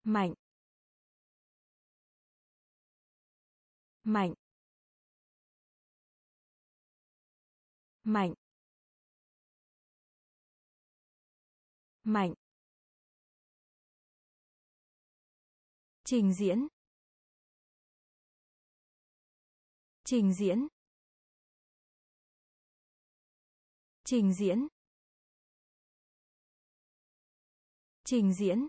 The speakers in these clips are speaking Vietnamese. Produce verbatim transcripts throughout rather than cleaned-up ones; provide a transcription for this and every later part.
mạnh, mạnh, mạnh, mạnh, trình diễn, trình diễn, trình diễn, trình diễn,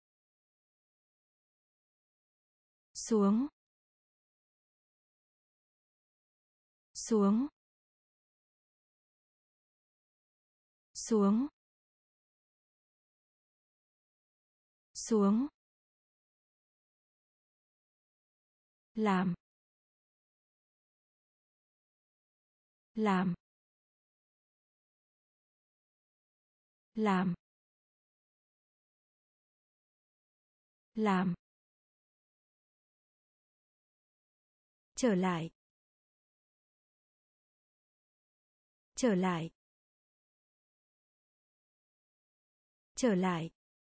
xuống, xuống, xuống, xuống, làm, làm, làm, làm, trở lại, trở lại, trở lại,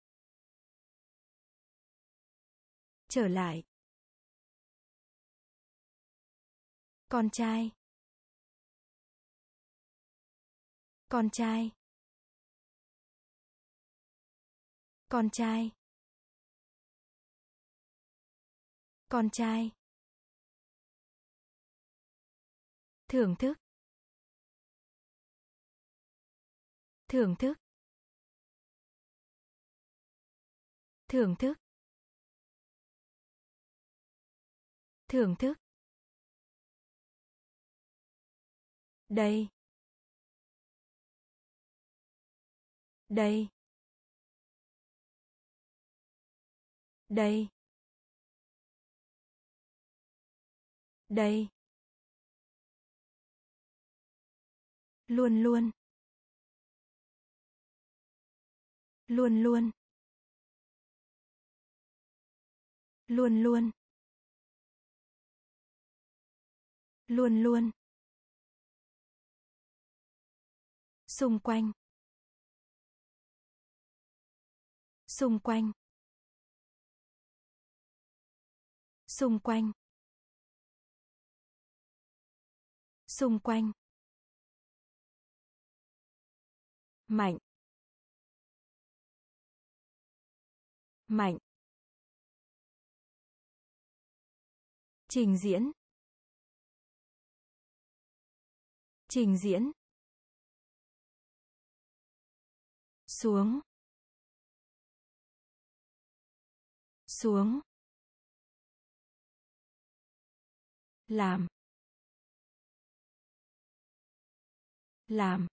trở lại, con trai, con trai, con trai, con trai, thưởng thức, thưởng thức, thưởng thức, thưởng thức, đây, đây, đây, đây, luôn luôn, luôn luôn, luôn luôn, luôn luôn, xung quanh, xung quanh, xung quanh, xung quanh, mạnh, mạnh, trình diễn, trình diễn, xuống, xuống, làm, làm,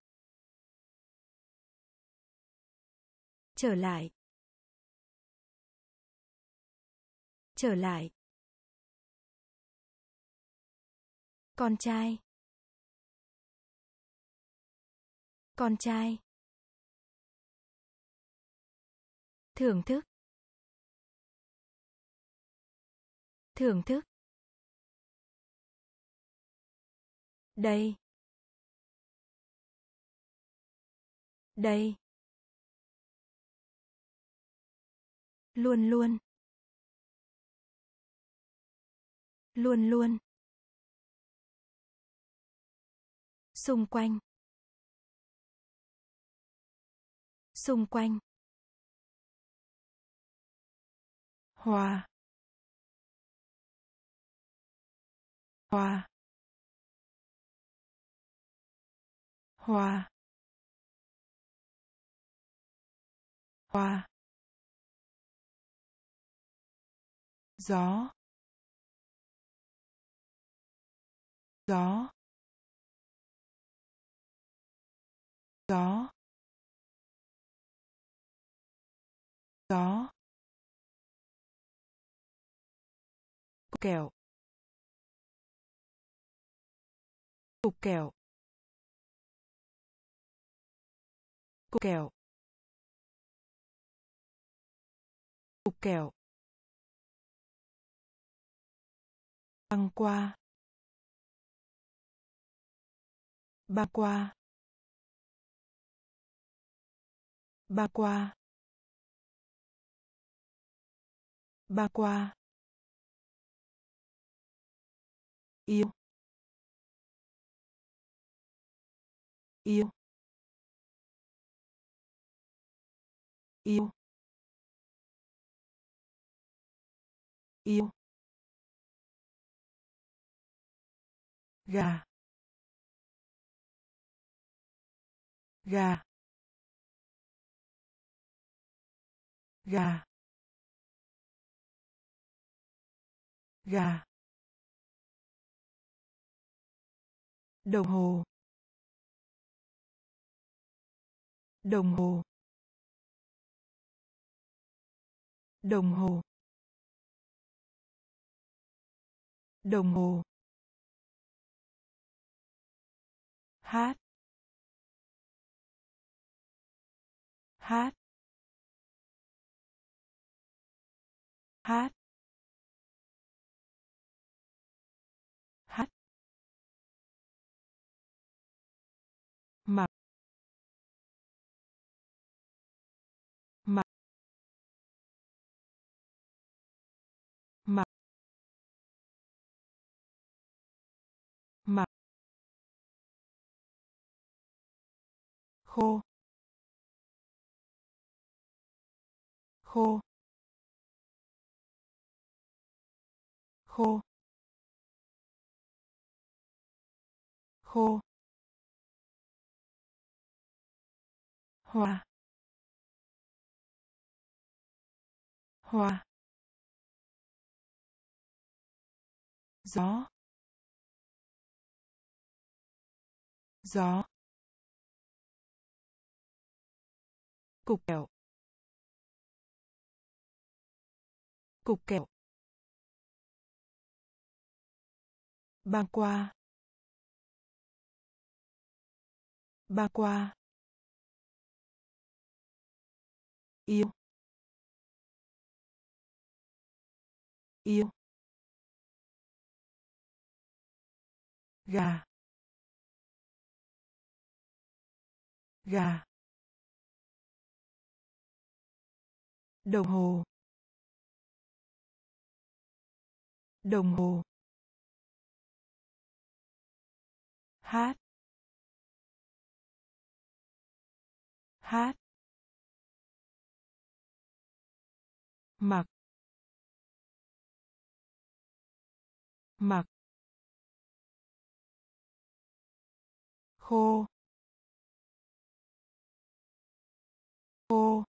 trở lại, trở lại, con trai, con trai, thưởng thức, thưởng thức, đây, đây, luôn luôn, luôn luôn, xung quanh, xung quanh, hòa, hòa, hòa, hòa, gió, gió, gió, gió, cục kẹo, cục kẹo, cục kẹo, cục kẹo, băng qua, băng qua, băng qua, Băng qua. Yêu. Yêu. Yêu. Yêu. Gà. Gà. Gà. Gà. Đồng hồ. Đồng hồ. Đồng hồ. Đồng hồ. Hát. Hát. Hát. Hát. Mặc. Mặc. Mặc. Mặc. Khô. Khô. Khô. Khô. Hoa. Hoa. Gió. Gió. Cục kẹo. Cục kẹo. Băng qua. Băng qua. Yêu. Yêu. Gà. Gà. Đồng hồ. Đồng hồ. Hát. Hát. Mặc. Mặc. Khô. Khô.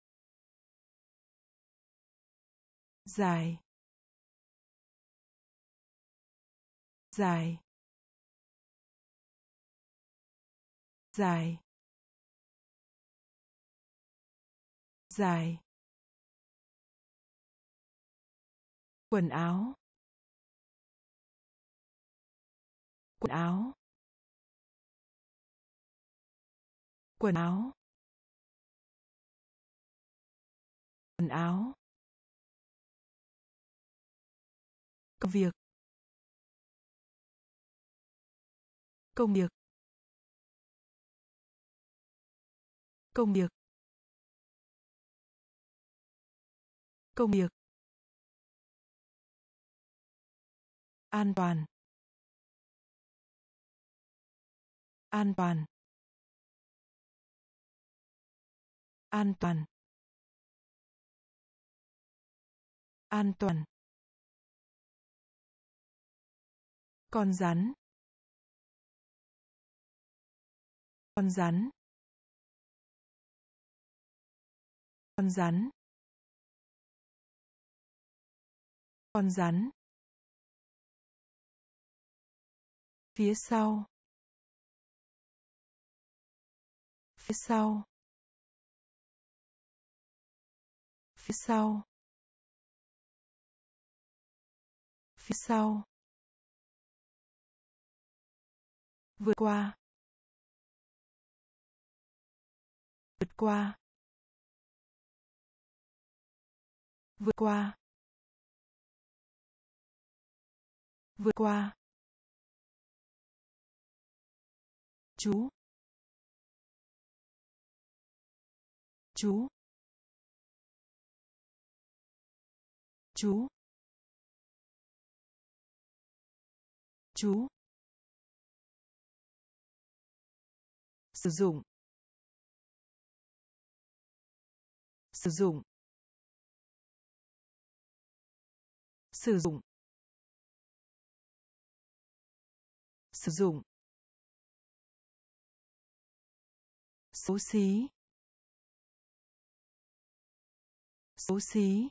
Dài. Dài. Dài. Dài. Quần áo. Quần áo. Quần áo. Quần áo. Công việc. Công việc. Công việc. Công việc. An toàn. An toàn. An toàn. An toàn. Con rắn. Con rắn. Con rắn. Con rắn. Phía sau. Phía sau. Phía sau. Phía sau. Vượt qua. Vượt qua. Vượt qua. Vượt qua. Chú. Chú. chú chú sử dụng sử dụng sử dụng sử dụng xấu xí xấu xí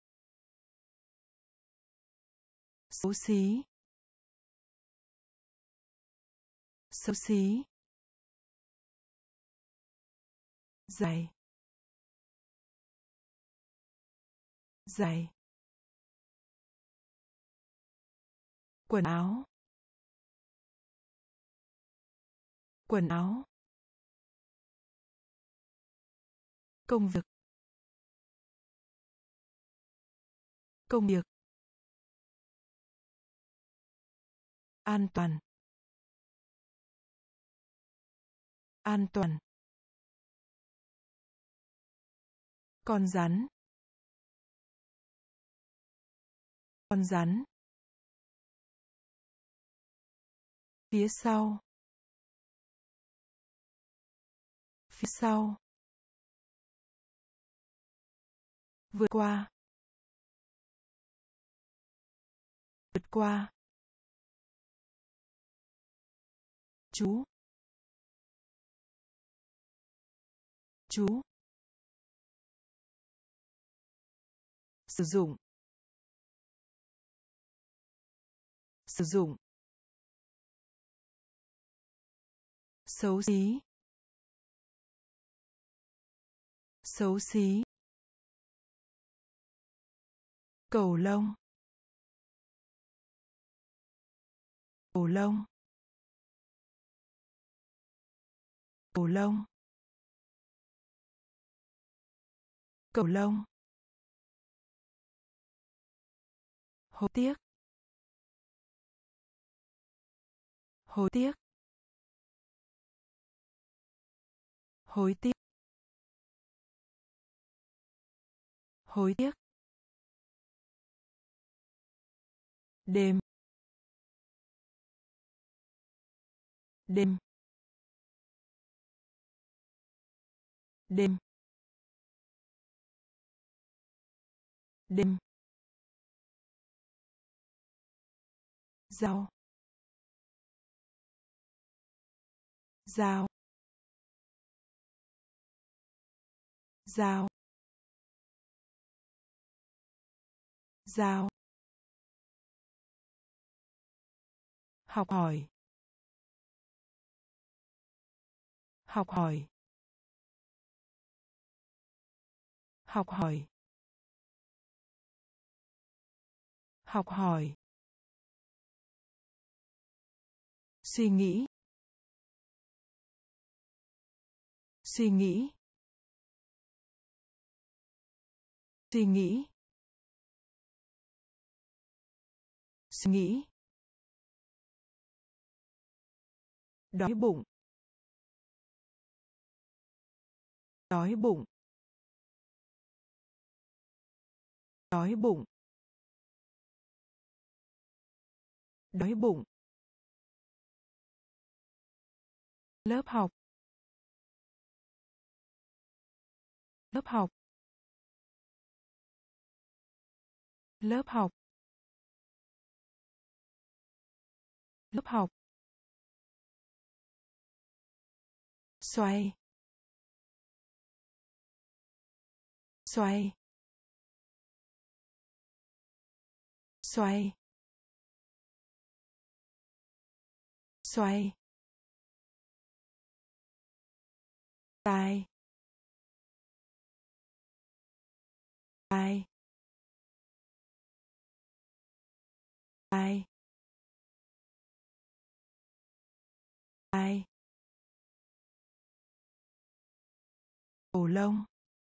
xấu xí xấu xí dày dày quần áo quần áo công việc công việc an toàn an toàn con rắn con rắn phía sau phía sau vượt qua vượt qua chú chú sử dụng sử dụng xấu xí xấu xí cầu lông cầu lông cầu lông cầu lông hối tiếc hối tiếc hối tiếc hối tiếc đêm đêm đêm đêm dao dao dao dao học hỏi học hỏi học hỏi học hỏi suy nghĩ suy nghĩ suy nghĩ suy nghĩ đói bụng đói bụng đói bụng đói bụng lớp học lớp học lớp học lớp học xoay xoay xoay xoay tai tai tai tai cầu lông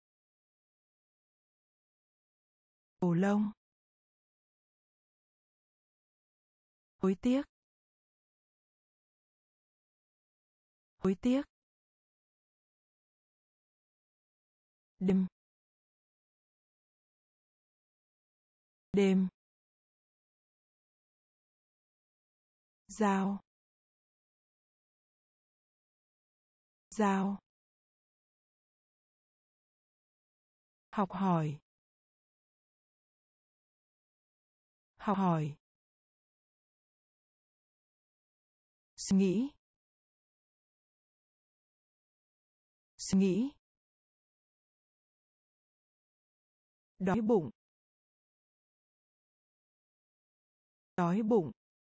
cầu lông hối tiếc hối tiếc đêm đêm, giao, giao, học hỏi, học hỏi, suy nghĩ, suy nghĩ, đói bụng, đói bụng,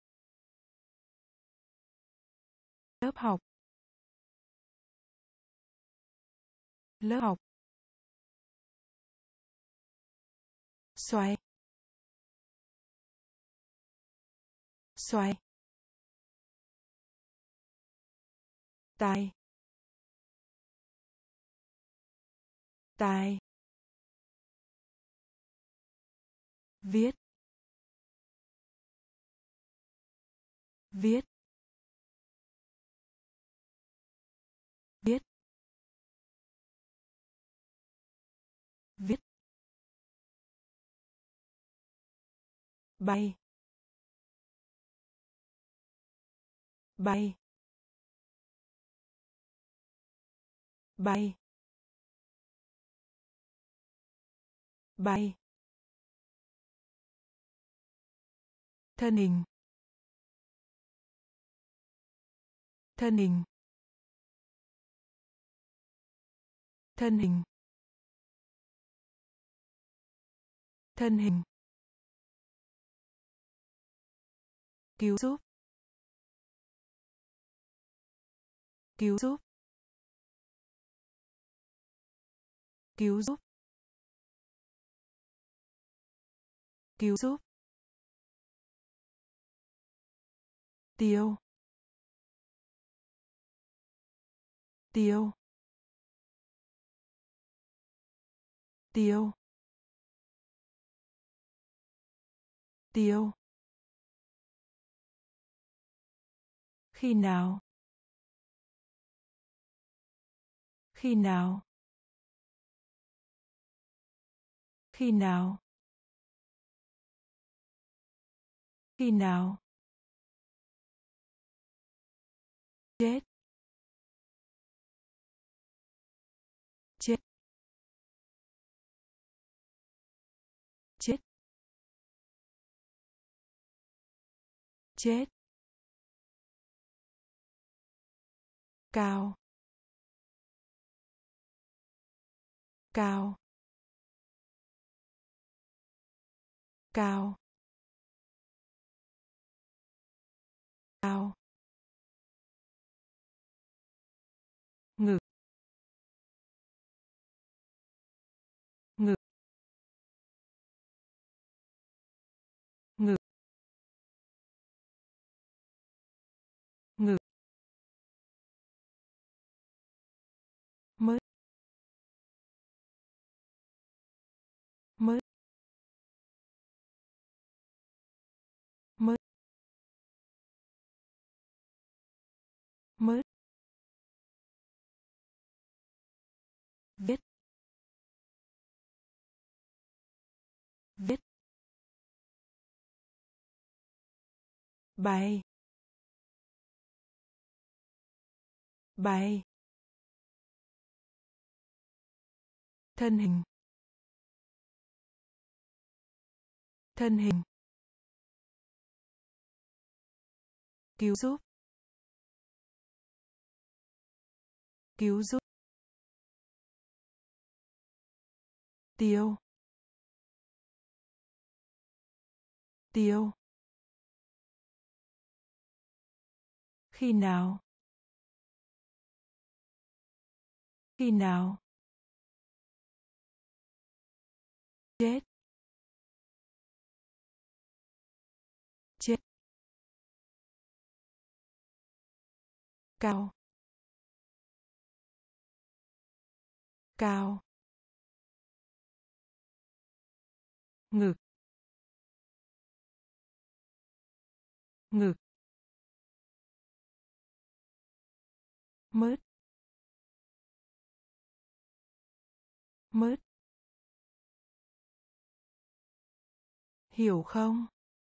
lớp học, lớp học, xoay, xoay, tai, tai, viết, viết, viết, viết, bay, bay, bay, bay, thân hình, thân hình, thân hình, thân hình, cứu giúp, cứu giúp, cứu giúp, cứu giúp, tiêu, tiêu, tiêu, tiêu, khi nào, khi nào, khi nào, khi nào, chết, chết, chết, chết, cao, cao, cao, cao, ngực, ngực, ngực, ngực, mới, mới, mới, mới, viết, viết, bay, bay, thân hình, thân hình, cứu giúp, cứu giúp, tiêu, tiêu, khi nào, khi nào, chết, chết, cao, cao, ngực, ngực, mớt, mớt, Hiểu không?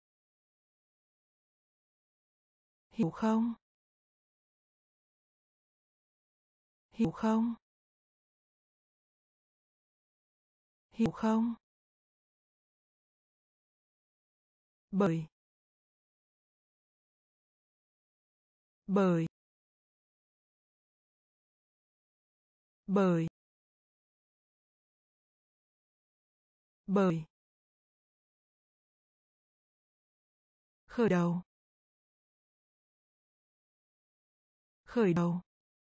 Hiểu không? Hiểu không? Hiểu không? Bởi. Bởi. Bởi. Bởi. Khởi đầu. Khởi đầu.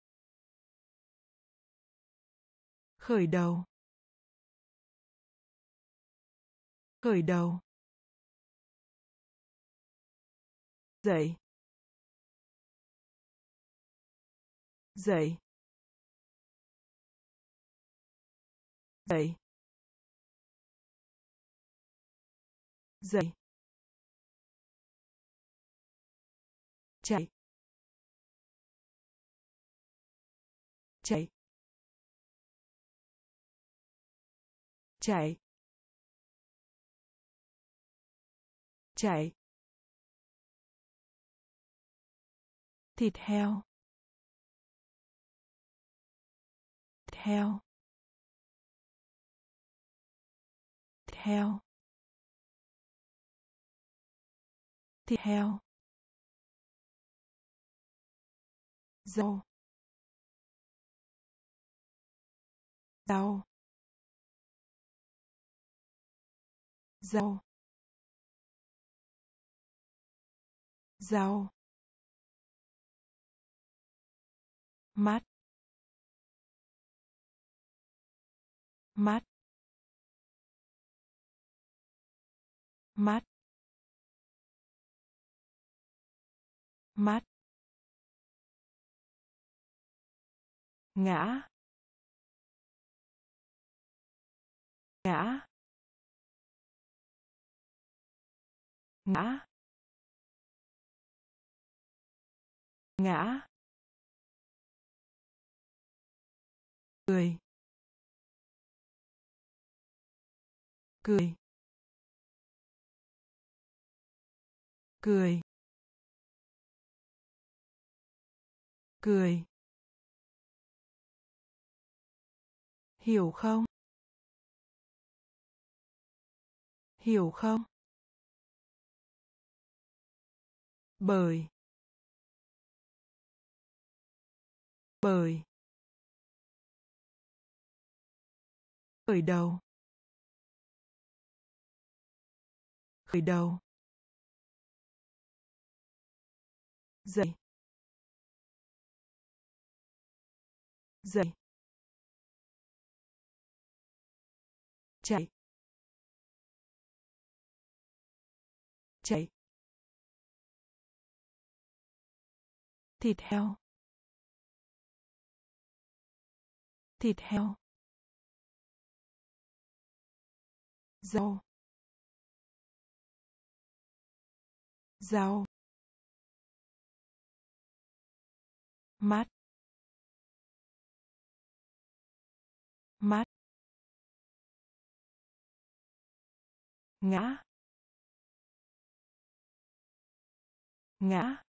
Khởi đầu. Khởi đầu. Dậy. Dậy. Dậy. Dậy. Chạy. Chạy. Chạy. Chạy. Thịt heo. Thịt heo. Thịt heo. Thịt heo. Rau. Rau. Rau. Rau. Mắt. Mắt. Mắt. Mắt. Ngã. Ngã. Ngã. Ngã. Cười. Cười. Cười. Cười. Hiểu không? Hiểu không? Bởi. Bởi. Khởi đầu. Khởi đầu. Dậy. Dậy. Chạy. Chạy. Thịt heo. Thịt heo. Rau. Rau. Mắt. Mắt. Ngã. Ngã.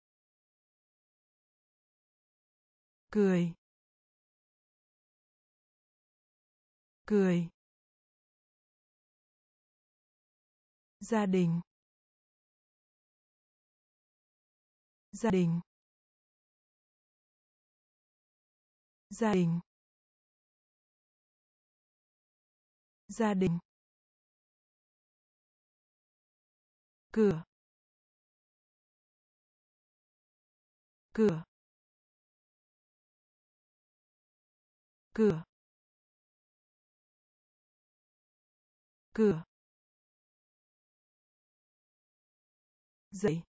Cười. Cười. Gia đình. Gia đình. Gia đình. Gia đình. Cửa. Cửa. Cửa. Cửa. Dậy.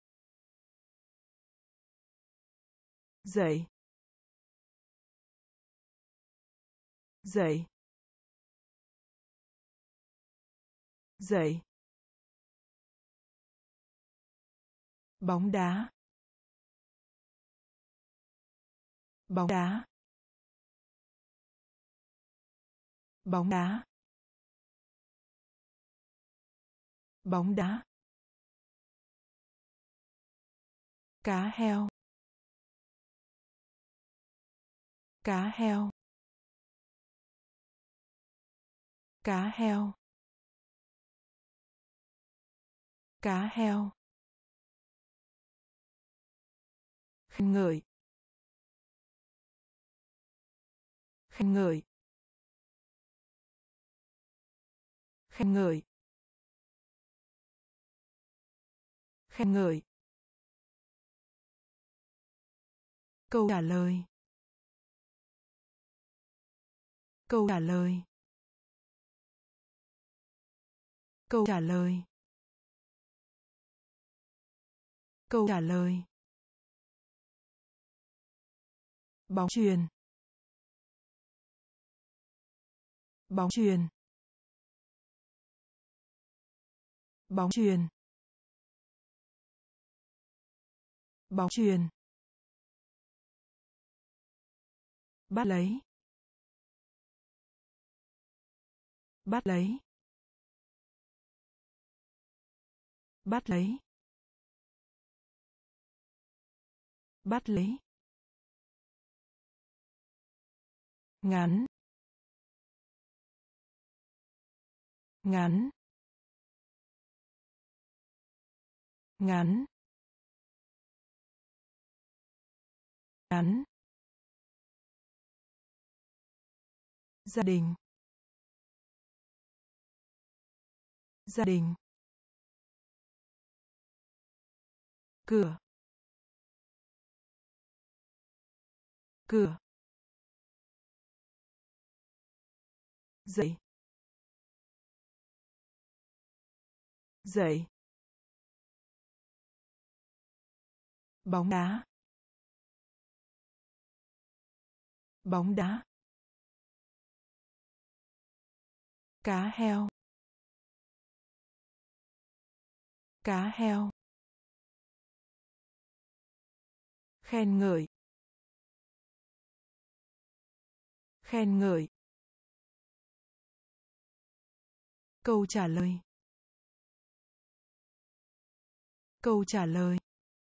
Dậy. Dậy. Dậy. Bóng đá. Bóng đá. Bóng đá. Bóng đá. Cá heo. Cá heo. Cá heo. Cá heo. Khen ngợi. Khen ngợi. Khen ngợi. Khen ngợi. Câu trả lời. Câu trả lời. Câu trả lời. Câu trả lời. Bóng chuyền. Bóng chuyền. Bóng chuyền. Bóng chuyền. Bắt lấy. Bắt lấy. Bắt lấy. Bắt lấy. Ngắn. Ngắn. Ngắn. Ngắn. Gia đình. Gia đình. Cửa. Cửa. Dậy. Dậy. Bóng đá. Bóng đá. Cá heo. Cá heo. Khen ngợi. Khen ngợi. Câu trả lời. Câu trả lời.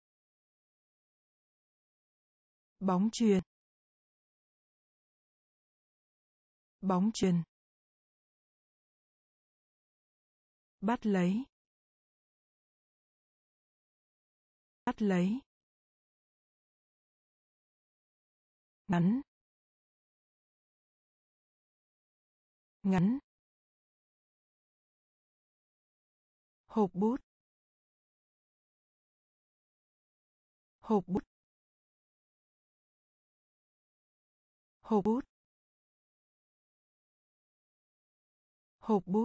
Bóng chuyền. Bóng chuyền. Bắt lấy. Bắt lấy. Ngắn. Ngắn. Hộp bút. Hộp bút. Hộp bút. Hộp bút.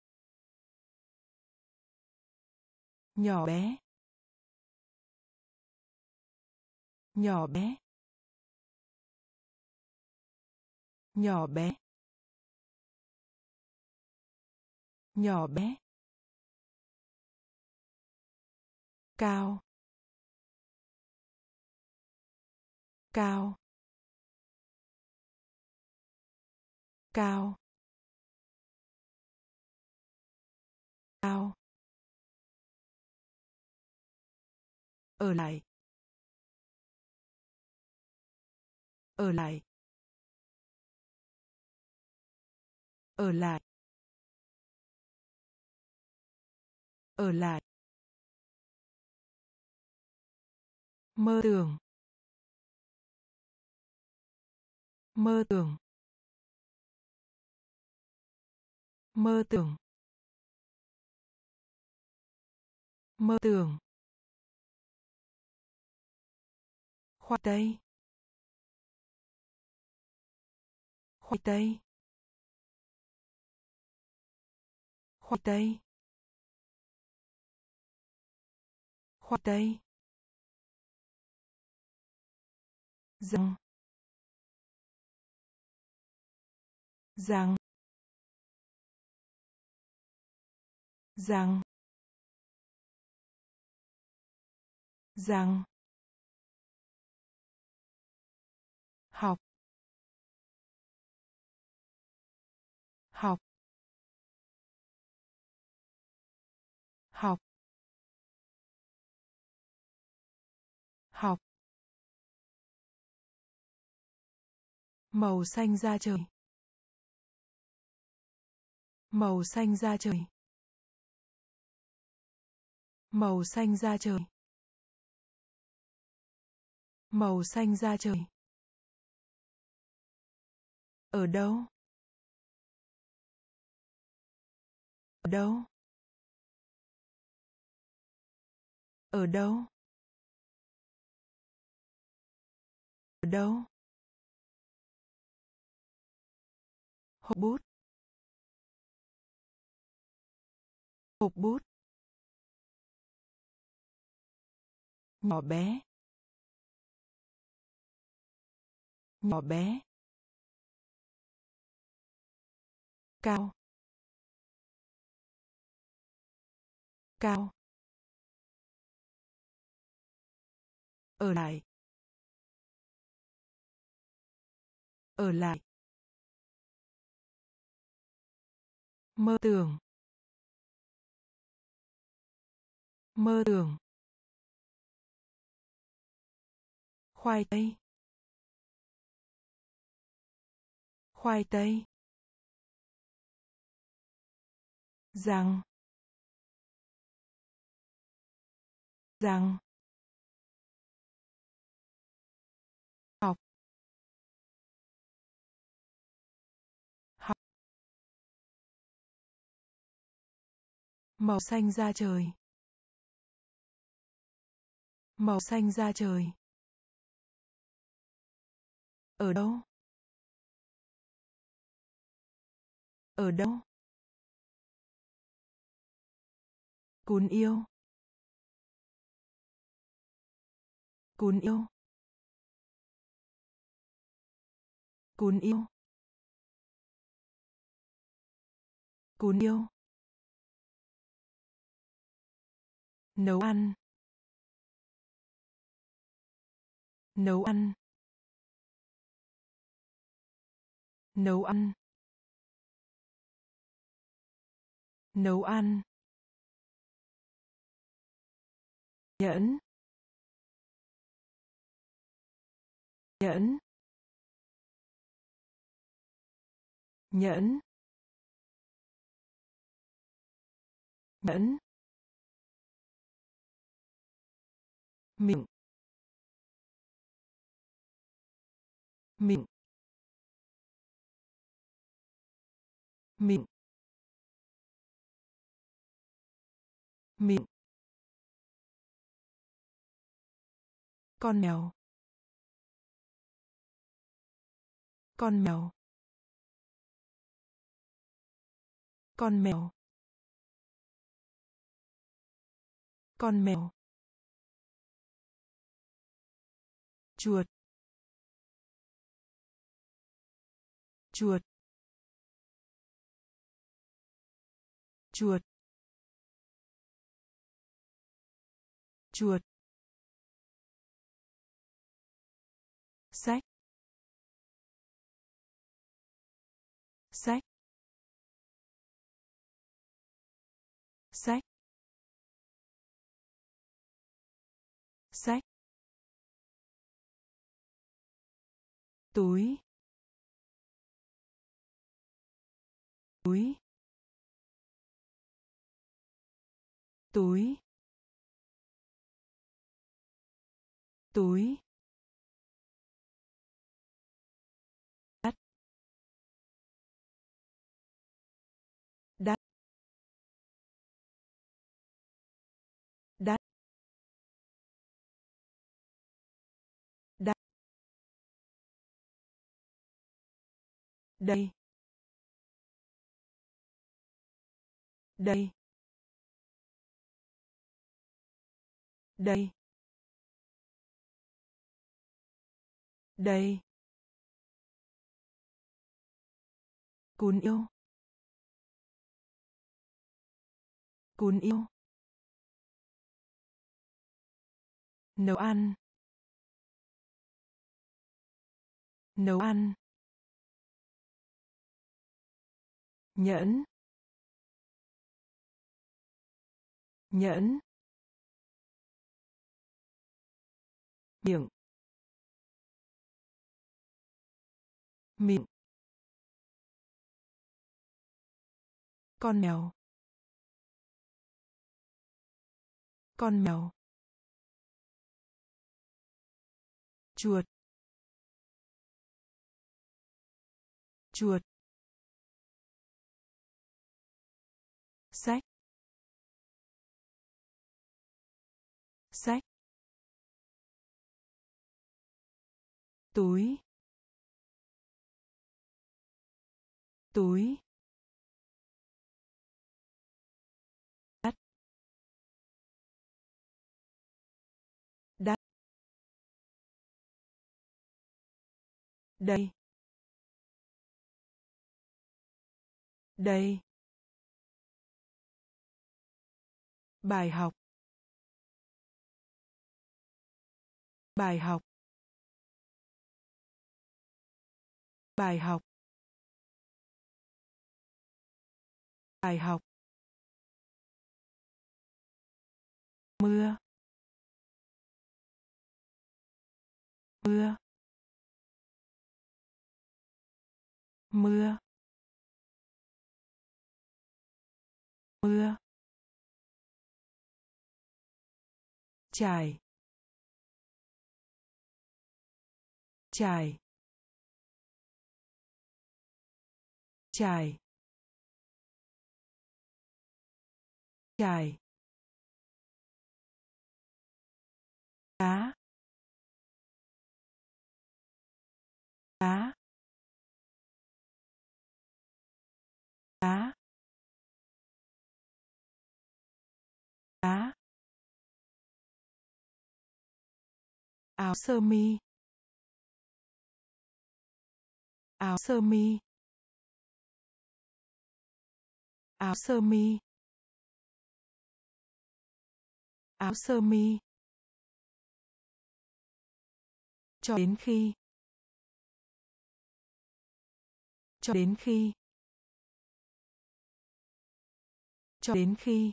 Nhỏ bé. Nhỏ bé. Nhỏ bé. Nhỏ bé. Cao. Cao. Cao. Cao. Ở lại. Ở lại. Ở lại. Ở lại. Mơ tưởng. Mơ tưởng. Mơ tưởng. Mơ tưởng. Khoai tây. Khoai tây. Khoai tây. Khoai tây. Răng. Răng. Răng. Răng. Học. Học. học học màu xanh da trời màu xanh da trời màu xanh da trời màu xanh da trời ở đâu ở đâu ở đâu ở đâu hộp bút hộp bút nhỏ bé nhỏ bé cao cao ở lại ở lại mơ tưởng mơ tưởng khoai tây khoai tây rằng rằng học học màu xanh da trời màu xanh da trời ở đâu ở đâu cún yêu cún yêu cún yêu cún yêu nấu ăn nấu ăn nấu ăn nấu ăn nhẫn nhẫn nhẫn nhẫn miệng miệng miệng miệng con mèo con mèo con mèo con mèo chuột chuột chuột chuột sách sách sách sách túi túi túi túi đắt đắt đắt đắt đây đây đây đây cún yêu cún yêu nấu ăn nấu ăn nhẫn nhẫn, miệng, miệng, con mèo, con mèo, chuột, chuột, sách, sách, túi, túi, đắt, đắt, đây, đây, bài học, bài học, bài học, bài học, mưa, mưa, mưa, mưa, trải, trải, trải, trải, cá, cá, cá, cá, áo sơ mi, áo sơ mi, áo sơ mi, áo sơ mi, cho đến khi, cho đến khi, cho đến khi,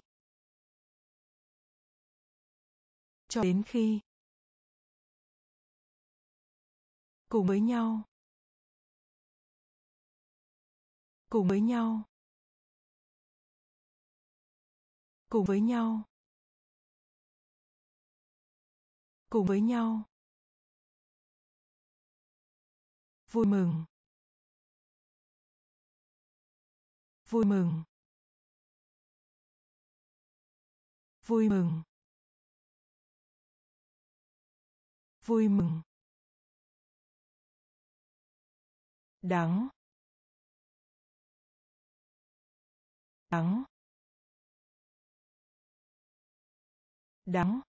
cho đến khi, cùng với nhau, cùng với nhau, cùng với nhau, cùng với nhau, vui mừng, vui mừng, vui mừng, vui mừng, đắng, đắng, đắng,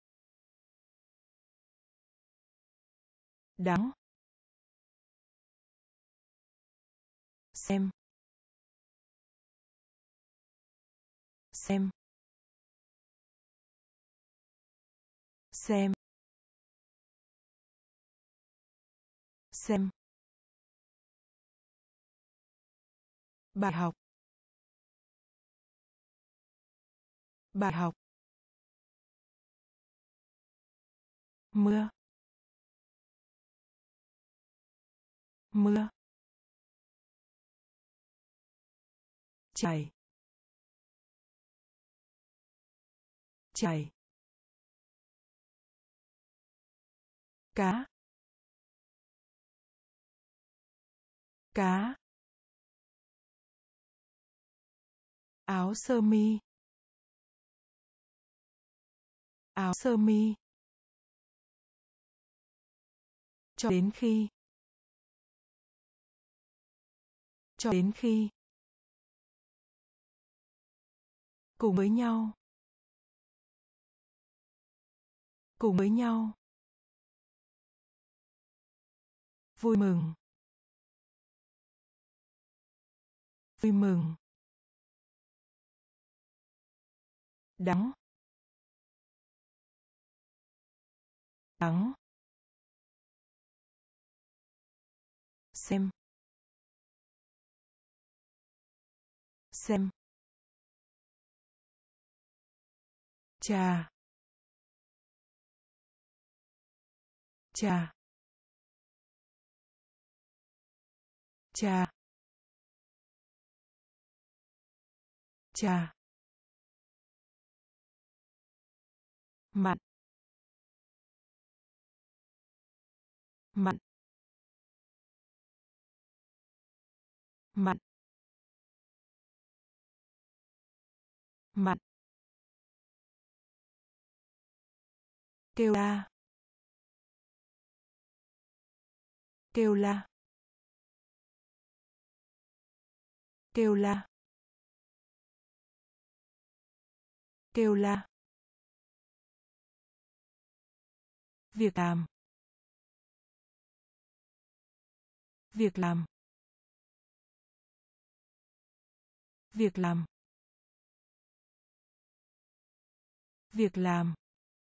đắng, xem, xem, xem, xem, bài học, bài học, mưa, mưa, chảy, chảy, cá, cá, áo sơ mi, áo sơ mi, cho đến khi, cho đến khi, cùng với nhau, cùng với nhau, vui mừng, vui mừng, đắng, đắng, xem, xem, trà, trà, trà, trà, mặn, mặn, mặn, mặn, kêu la, kêu la, kêu la, kêu la, việc làm, việc làm, việc làm, việc làm,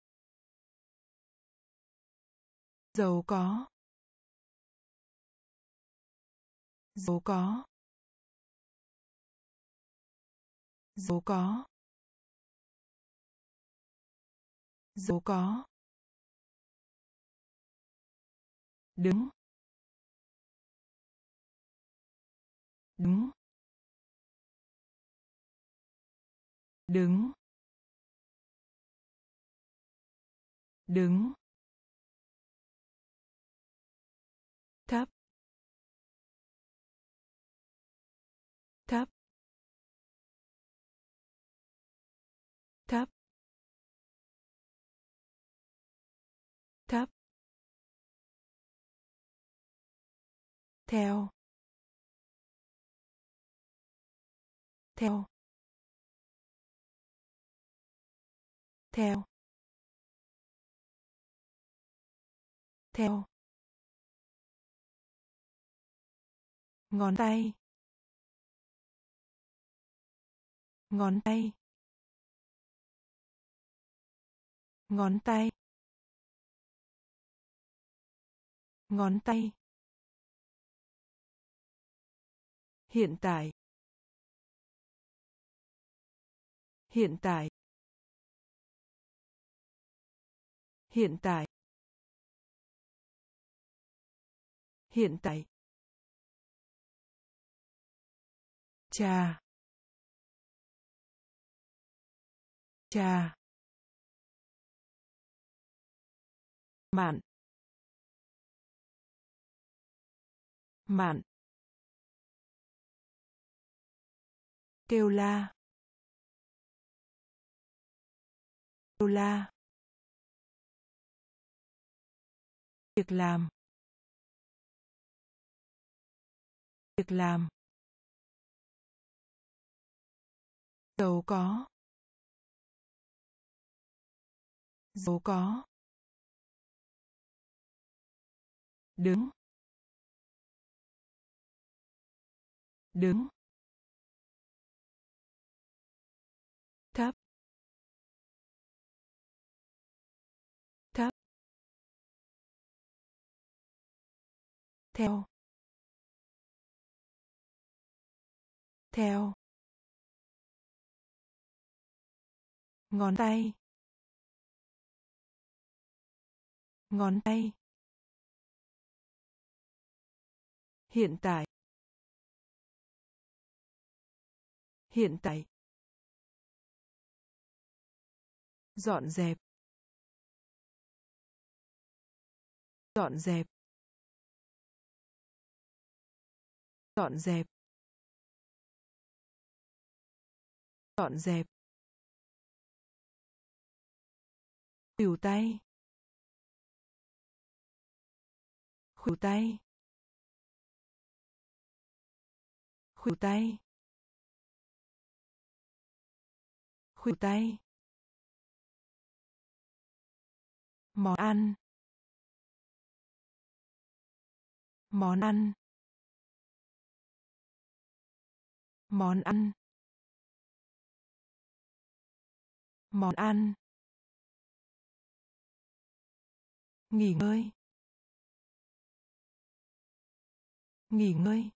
giàu có, giàu có, giàu có, giàu có, đứng, đứng, đứng, đứng, thấp, thấp, thấp, thấp, theo, theo, theo, theo, ngón tay, ngón tay, ngón tay, ngón tay, hiện tại, hiện tại, hiện tại, hiện tại, trà, trà, mặn, mặn, kêu la, kêu la, việc làm, việc làm, giàu có, giàu có, đứng, đứng, thấp, thấp, theo, theo, ngón tay, ngón tay, hiện tại, hiện tại, dọn dẹp, dọn dẹp, dọn dẹp, dọn dẹp, khuỷu tay, khuỷu tay, khuỷu tay, khuỷu tay, món ăn, món ăn, món ăn, món ăn, nghỉ ngơi, nghỉ ngơi,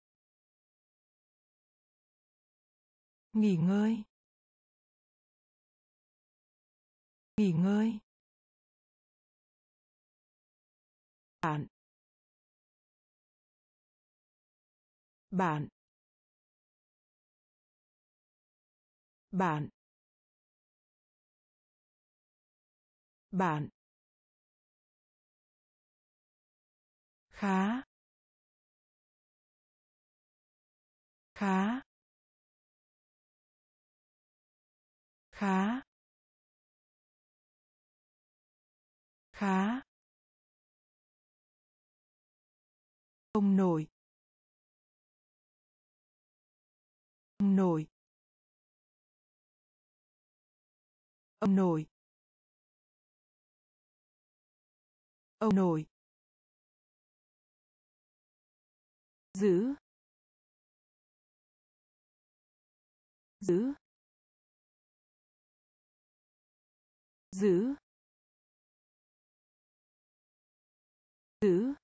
nghỉ ngơi, nghỉ ngơi, bạn, bạn, bạn, bạn, khá, khá, khá, khá, ông nội, ông nội, ông nội, ông nội, giữ, giữ, giữ, giữ,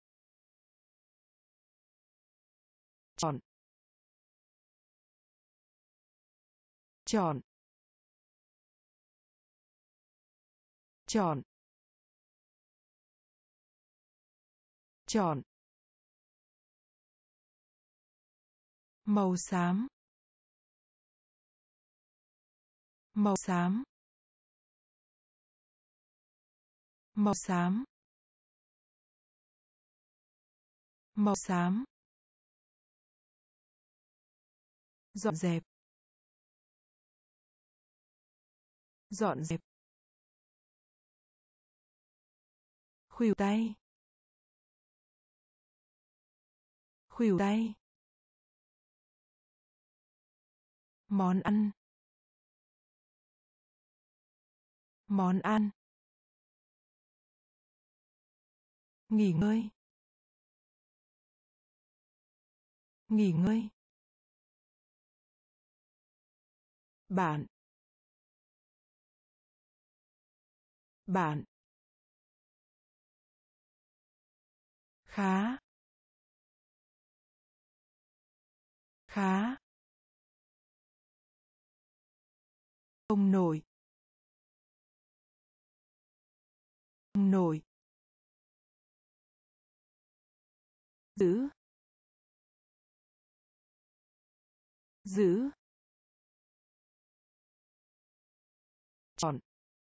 chọn, chọn, chọn, chọn, màu xám, màu xám, màu xám, màu xám, dọn dẹp, dọn dẹp, khuỷu tay, khuỷu tay, món ăn, món ăn, nghỉ ngơi, nghỉ ngơi, bạn, bạn, khá, khá, ông nội, ông nội, giữ, giữ, chọn,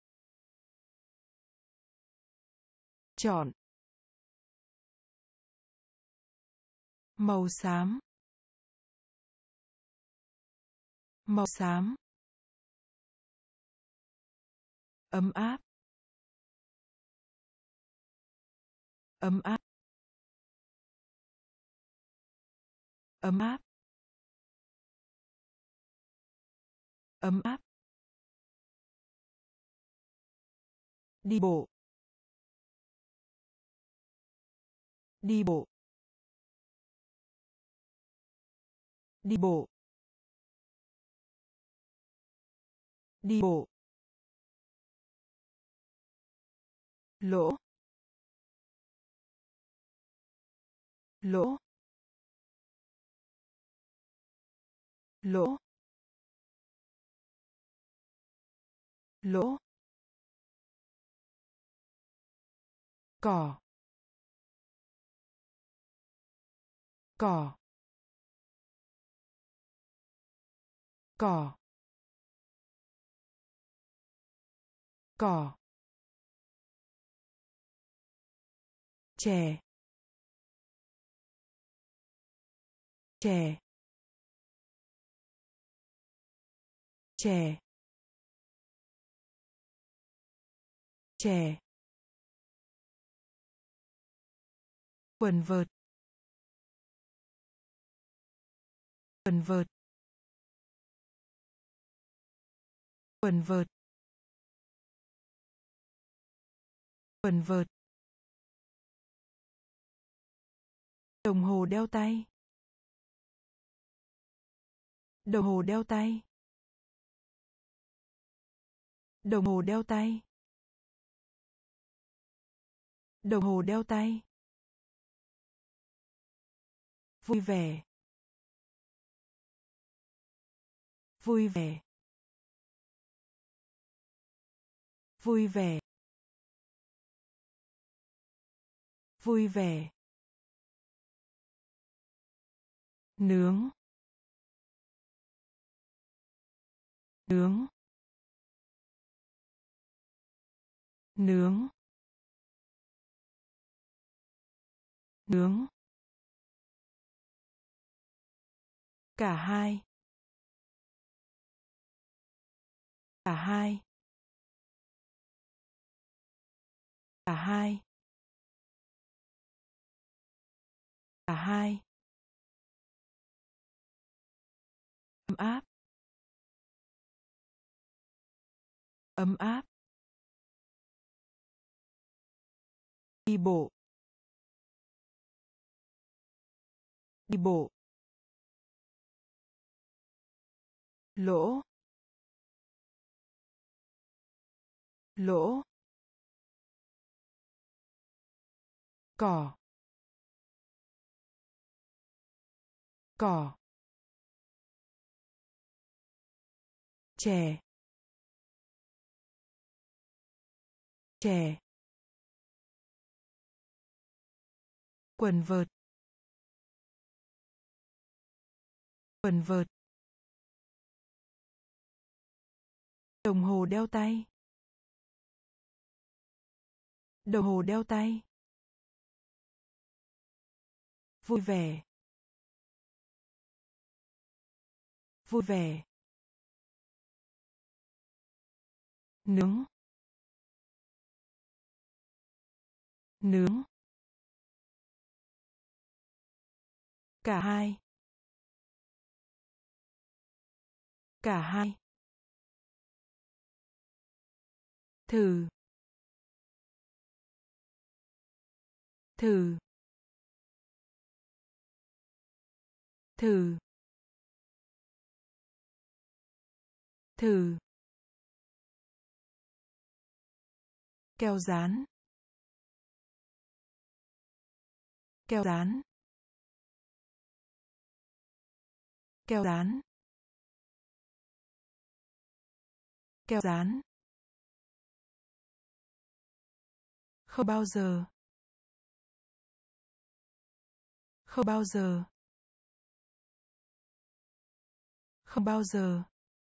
chọn, màu xám, màu xám, ấm áp, ấm áp, ấm áp, ấm áp, đi bộ, đi bộ, đi bộ, đi bộ, lỗ, lỗ, lỗ, lỗ, cỏ, cỏ, cỏ, cỏ, chè, chè, chè, chè, quần vợt, quần vợt, quần vợt, quần vợt, đồng hồ đeo tay, đồng hồ đeo tay, đồng hồ đeo tay, đồng hồ đeo tay, vui vẻ, vui vẻ, Vui vẻ. Vui vẻ. Nướng. Nướng. Nướng. Nướng. Cả hai. Cả hai. Cả hai. Cả hai. Ấm áp. Ấm áp. Đi bộ. Đi bộ. Lỗ. Lỗ. Cỏ. Cỏ. Trẻ. Trẻ. Quần vợt. Quần vợt. Đồng hồ đeo tay. Đồng hồ đeo tay. Vui vẻ. Vui vẻ. Nướng. Nướng. Cả hai. Cả hai. Thử. Thử. Thử. Thử. Keo dán. Keo dán. Keo dán. Keo dán. Không bao giờ. Không bao giờ. Không bao giờ.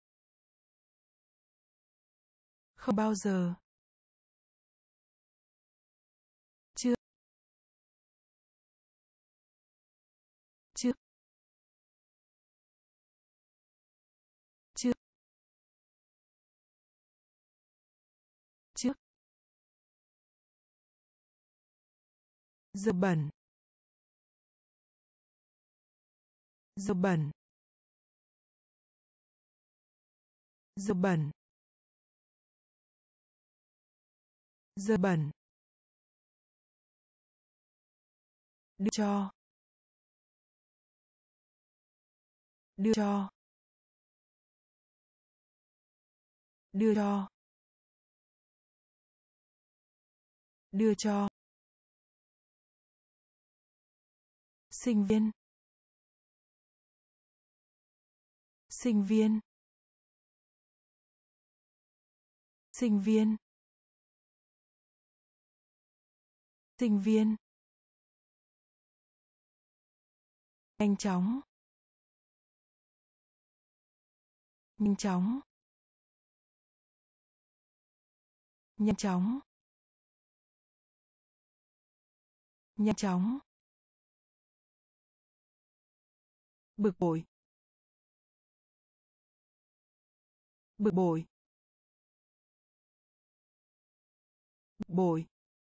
Không bao giờ. Chưa. Chưa. Chưa. Trước. Dơ bẩn. Dơ bẩn. Dơ bẩn. Dơ bẩn. Đưa cho. Đưa cho. Đưa cho. Đưa cho. Sinh viên. Sinh viên. Sinh viên. Sinh viên. Nhanh chóng. Nhanh chóng. Nhanh chóng. Nhanh chóng. Bực bội. Bực bội. Bực bội.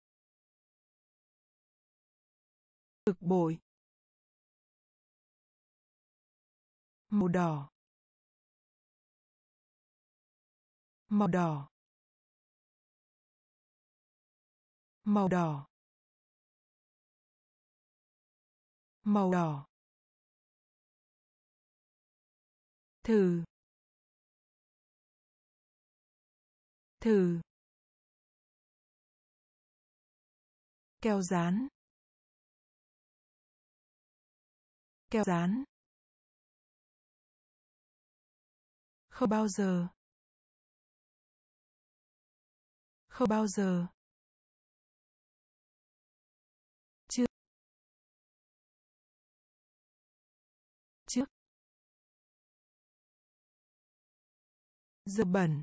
Bực bội. Màu đỏ. Màu đỏ. Màu đỏ. Màu đỏ. Thử. Thử. Keo dán. Keo dán. Không bao giờ. Không bao giờ. Trước. Trước. Dơ bẩn.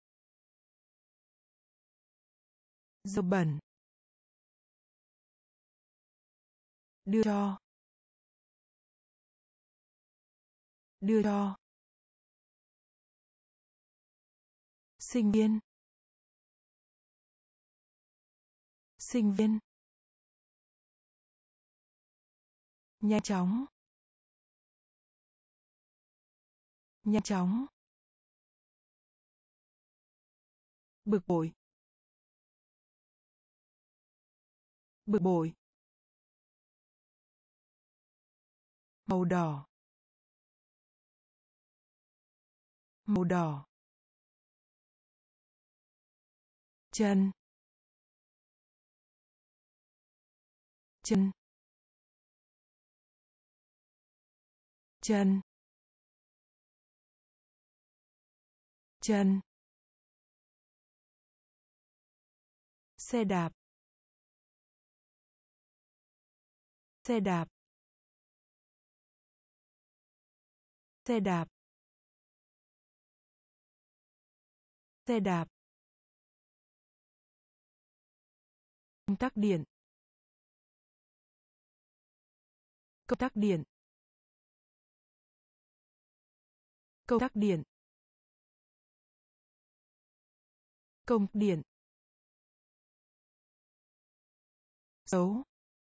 Dơ bẩn. Đưa cho. Đưa cho. Sinh viên. Sinh viên. Nhanh chóng. Nhanh chóng. Bực bội. Bực bội. Màu đỏ. Màu đỏ. Chân. Chân. Chân. Chân. Xe đạp. Xe đạp. Xe đạp. Xe đạp. Công tắc điện. Công tắc điện. Công tắc điện. Công điện. Xấu.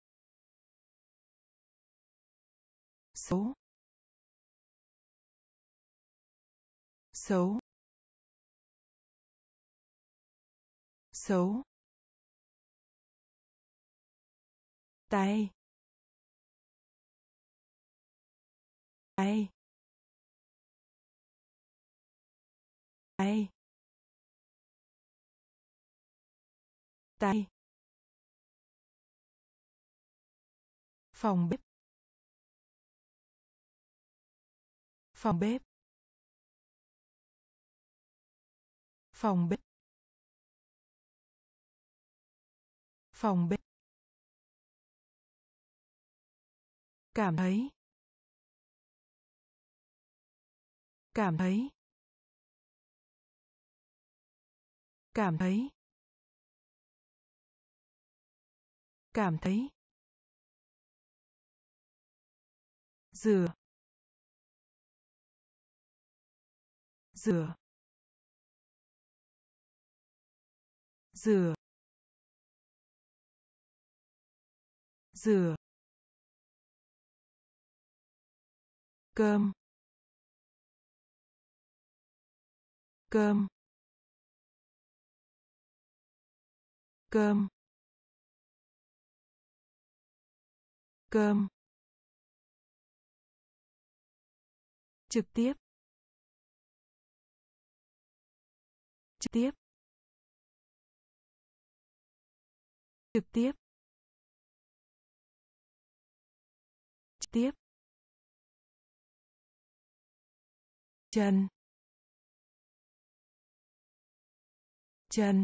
Xấu. Xấu. Xấu. Tay. Tay. Tay. Tay. Phòng bếp. Phòng bếp. Phòng bếp. Phòng bếp. Cảm thấy. Cảm thấy. Cảm thấy. Cảm thấy. Rửa. Rửa. Rửa. Rửa. Cơm. Cơm. Cơm. Cơm. Trực tiếp. Trực tiếp. Trực tiếp. Trực tiếp. Chân. Chân.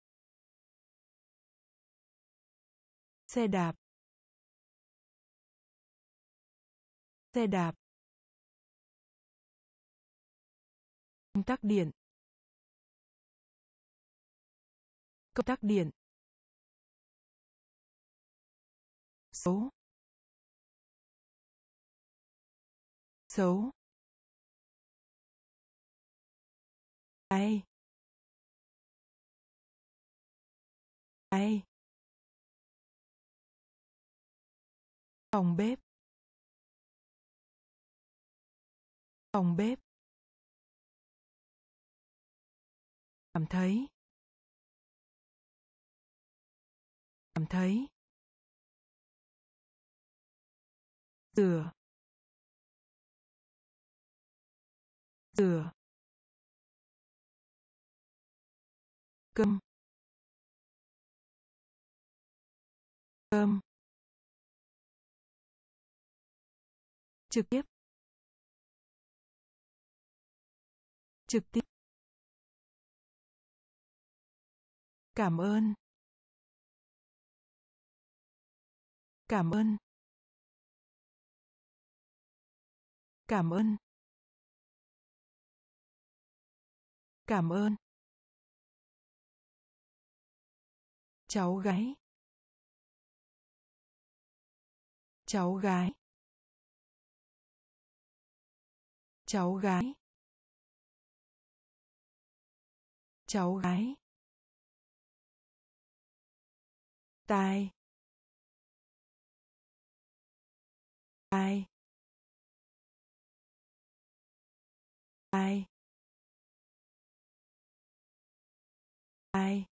Xe đạp. Xe đạp. Công tắc điện. Công tắc điện. Xấu. Xấu. Tay. Tay. Phòng bếp. Phòng bếp. Cảm thấy. Cảm thấy. Rửa. Rửa. Cơm. Cơm. Trực tiếp. Trực tiếp. Cảm ơn. Cảm ơn. Cảm ơn. Cảm ơn. Cháu gái. Cháu gái. Cháu gái. Cháu gái. Tai. Tai. Tai. Tai.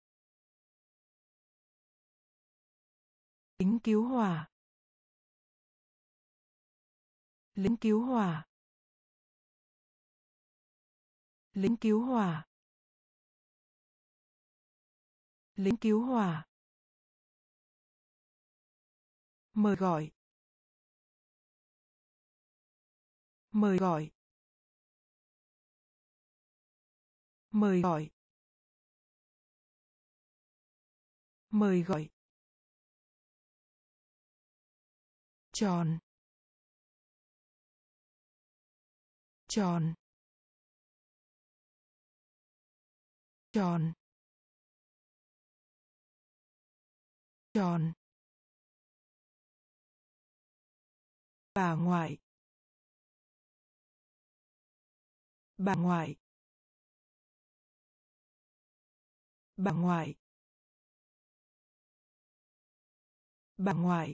Lính cứu hỏa. Lính cứu hỏa. Lính cứu hỏa. Lính cứu hỏa. Mời gọi. Mời gọi. Mời gọi. Mời gọi. Tròn. Tròn. Tròn. Tròn. Bà ngoại. Bà ngoại. Bà ngoại. Bà ngoại.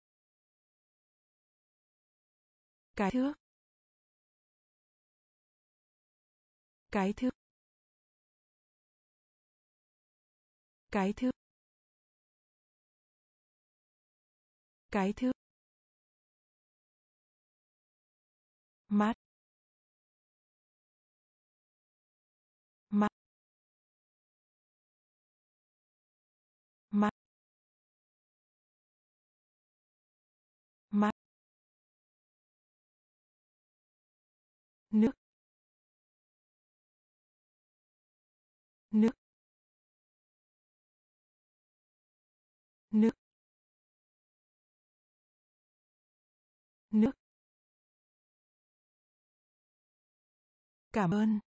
Cái thước. Cái thước. Cái thước. Cái thước. Mắt. Mắt. Mắt. Mắt. Nước. Nước. Nước. Nước. Cảm ơn.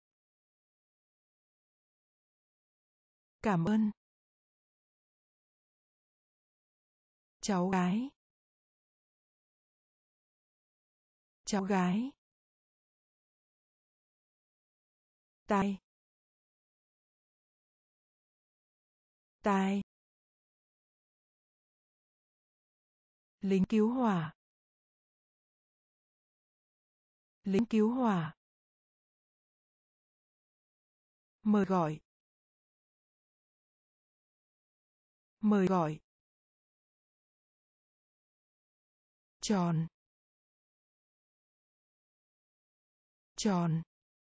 Cảm ơn. Cháu gái. Cháu gái. Tai. Tai. Lính cứu hỏa. Lính cứu hỏa. Mời gọi. Mời gọi. Tròn. Tròn.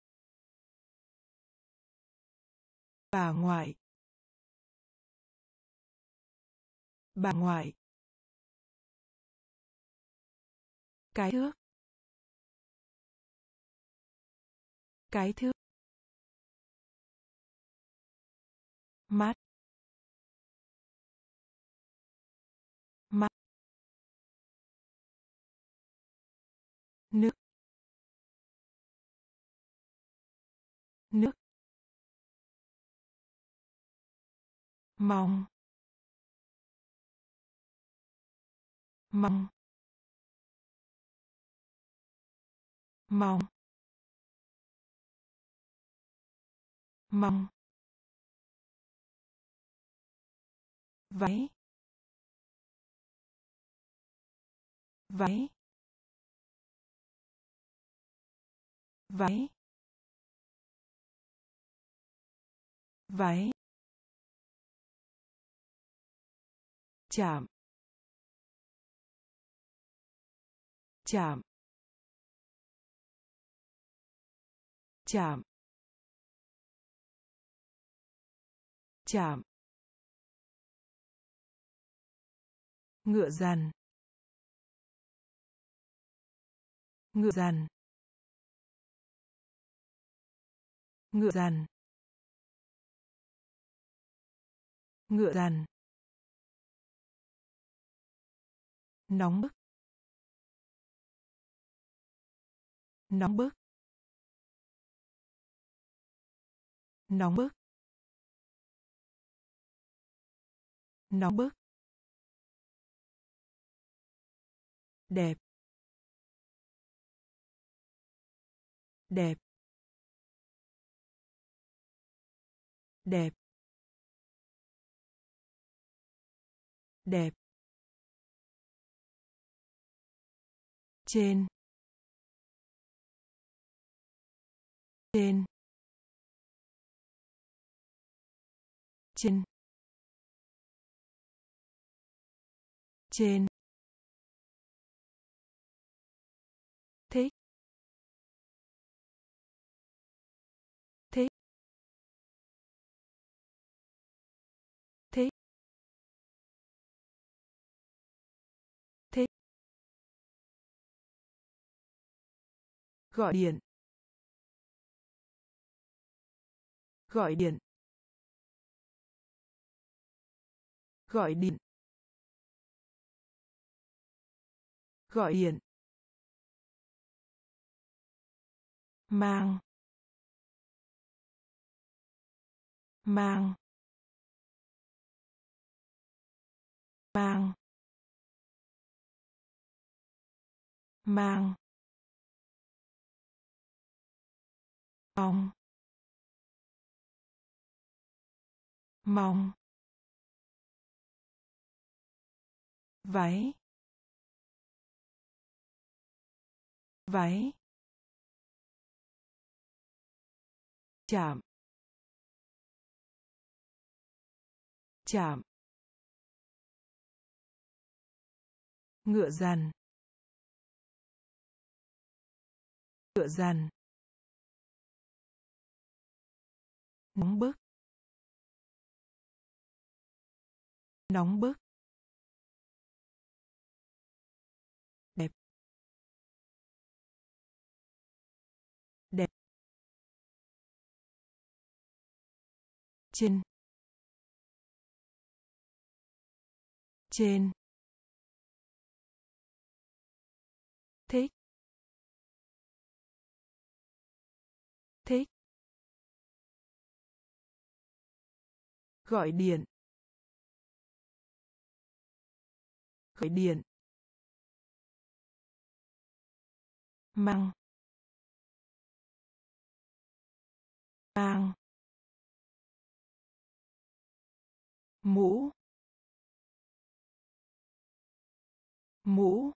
Bà ngoại. Bà ngoại. Cái thước. Cái thước. Mắt. Mắt. Nước. Nước. Mong. Mong. Mong. Mong. Váy. Váy. Váy. Váy. Chạm. Chạm. Chạm. Chạm. Ngựa dằn. Ngựa dằn. Ngựa dằn. ngựa dằn, nóng bức, nóng bức, nóng bức, nóng bức, đẹp, đẹp, đẹp, đẹp, trên, trên, trên, trên, thích, thích, thích, thích, gọi điện, gọi điện, gọi điện, gọi điện, mang, mang, mang, mang, mong, mong, váy, váy, chạm, chạm, ngựa dằn, ngựa dằn, nóng bức, nóng bức, đẹp, đẹp, trên, trên, thích, thích, gọi điện, gọi điện, mang, mang, mũ, mũ,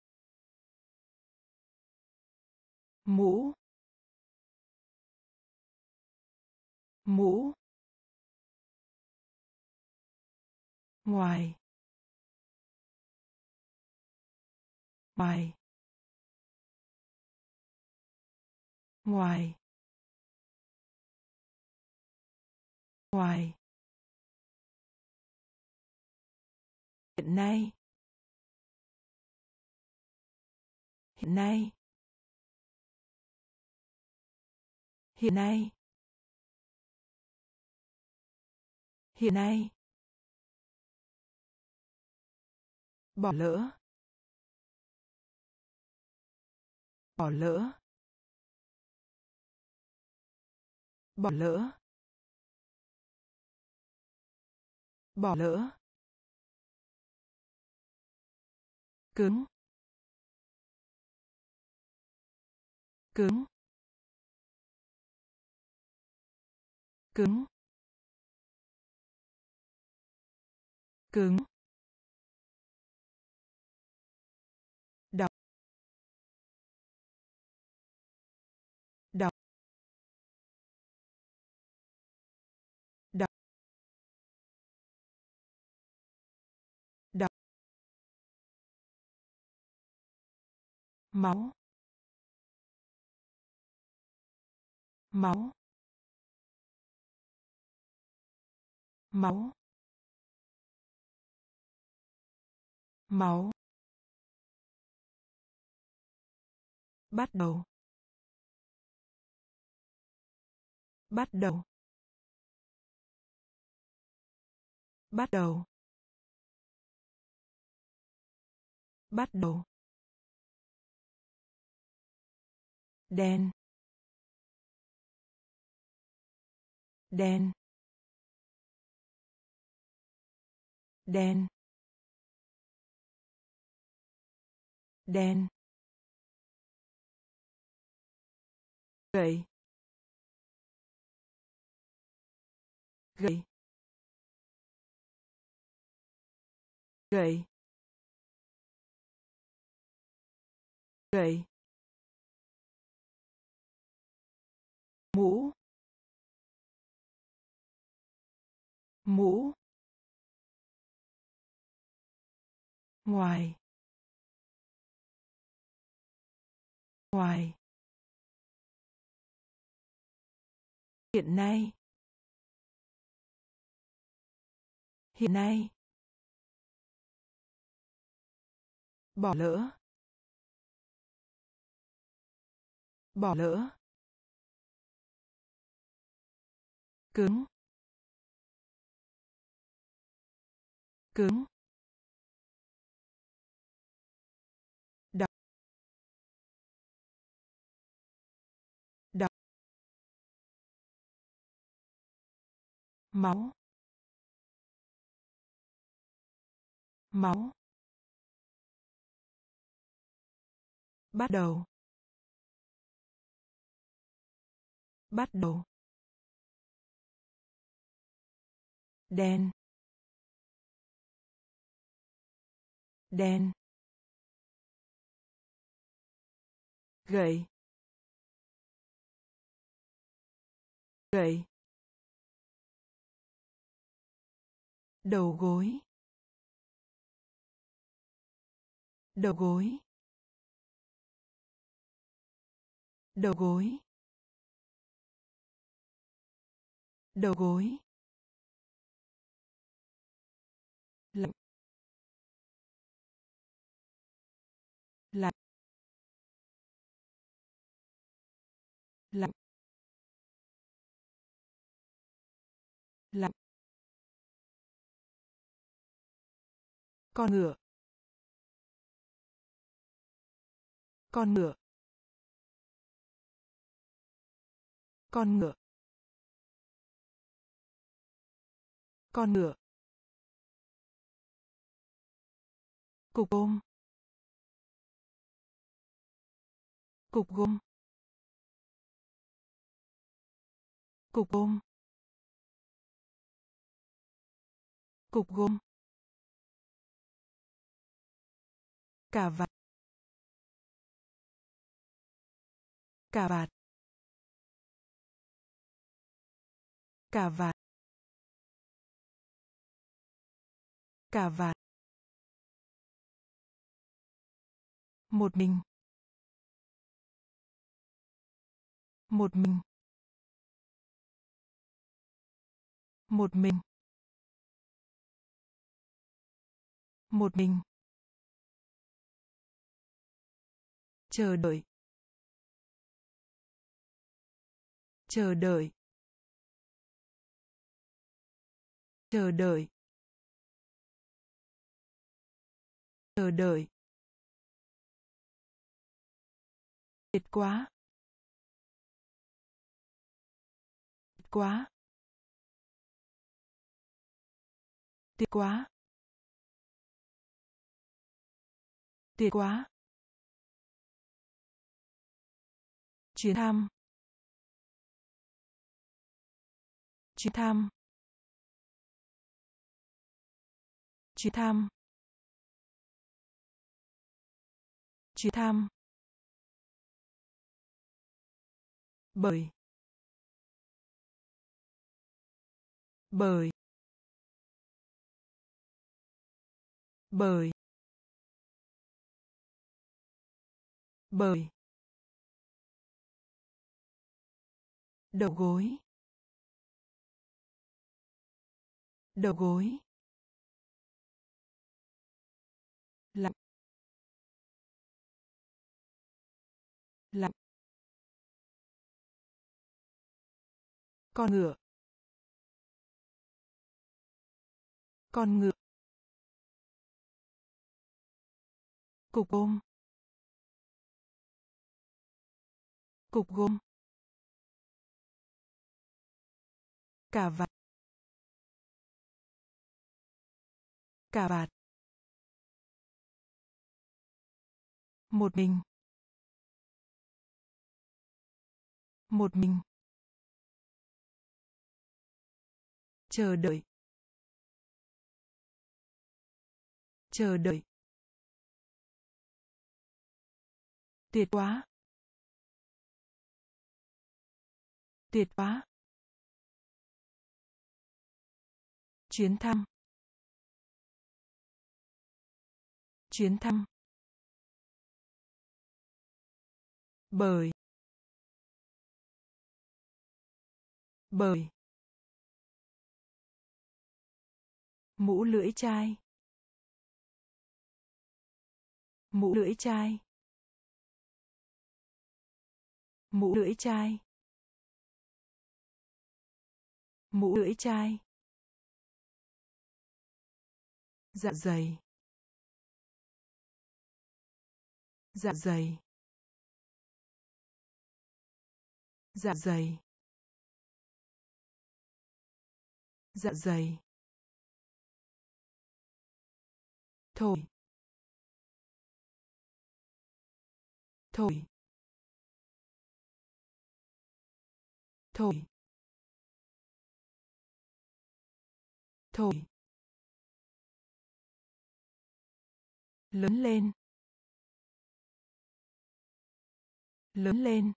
mũ, mũ, ngoài, ngoài, ngoài, ngoài, hiện nay, hiện nay, hiện nay, hiện nay, bỏ lỡ, bỏ lỡ, bỏ lỡ, bỏ lỡ, cứng, cứng, cứng, cứng, đọc, đọc, đọc, đọc, máu, máu, máu, máu, bắt đầu, bắt đầu, Bắt đầu. Bắt đầu. Đen. Đen. Đen. Đen. Gậy. Gậy. Gậy. Gậy. Mũ. Mũ. Ngoài. Ngoài. Hiện nay. Hiện nay. Bỏ lỡ. Bỏ lỡ. Cứng. Cứng. Đọc. Đọc. Máu. Máu. Bắt đầu. Bắt đầu. Đen. Đen. Gậy. Gậy. Đầu gối. Đầu gối. Đầu gối. Đầu gối. Lạnh. Lạnh. Lạnh. Lạnh. Con ngựa. Con ngựa. Con ngựa. Con ngựa. Cục ôm. Cục gôm. Cục ôm. Cục gôm. Cà vạt. Cà vạt. Cà vạt. Cà vạt. Một mình. Một mình. Một mình. Một mình. Chờ đợi. Chờ đợi. Chờ đợi. Chờ đợi. Tuyệt quá. Tuyệt quá. Tuyệt quá. Tuyệt quá. Chuyến thăm. Chuyến thăm. Chuyến thăm. Chuyến thăm. Bởi. Bởi. Bởi. Bởi. Đầu gối. Đầu gối. Lạnh. Lạnh. Con ngựa. Con ngựa. Cục gôm. Cục gôm. Cà vạt. Cà vạt. Một mình. Một mình. Chờ đợi. Chờ đợi. Tuyệt quá. Tuyệt quá. Chuyến thăm. Chuyến thăm. Bởi. Bởi. Mũ lưỡi chai. Mũ lưỡi chai. Mũ lưỡi chai. Mũ lưỡi chai. Dạ dày. Dạ dày. Dạ dày. Dạ dày. Thổi. Thổi. Thổi. Thổi. Lớn lên. Lớn lên.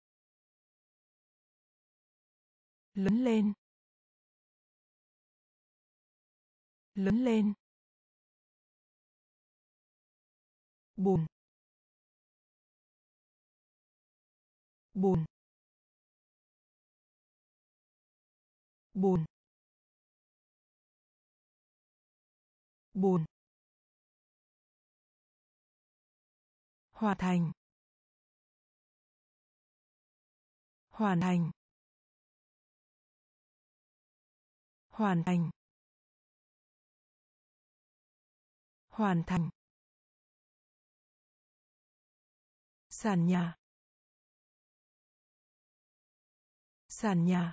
Lớn lên. Lớn lên. Buồn. Buồn. Buồn. Buồn. Hoàn thành. Hoàn thành. Hoàn thành. Hoàn thành. Sàn nhà. Sàn nhà.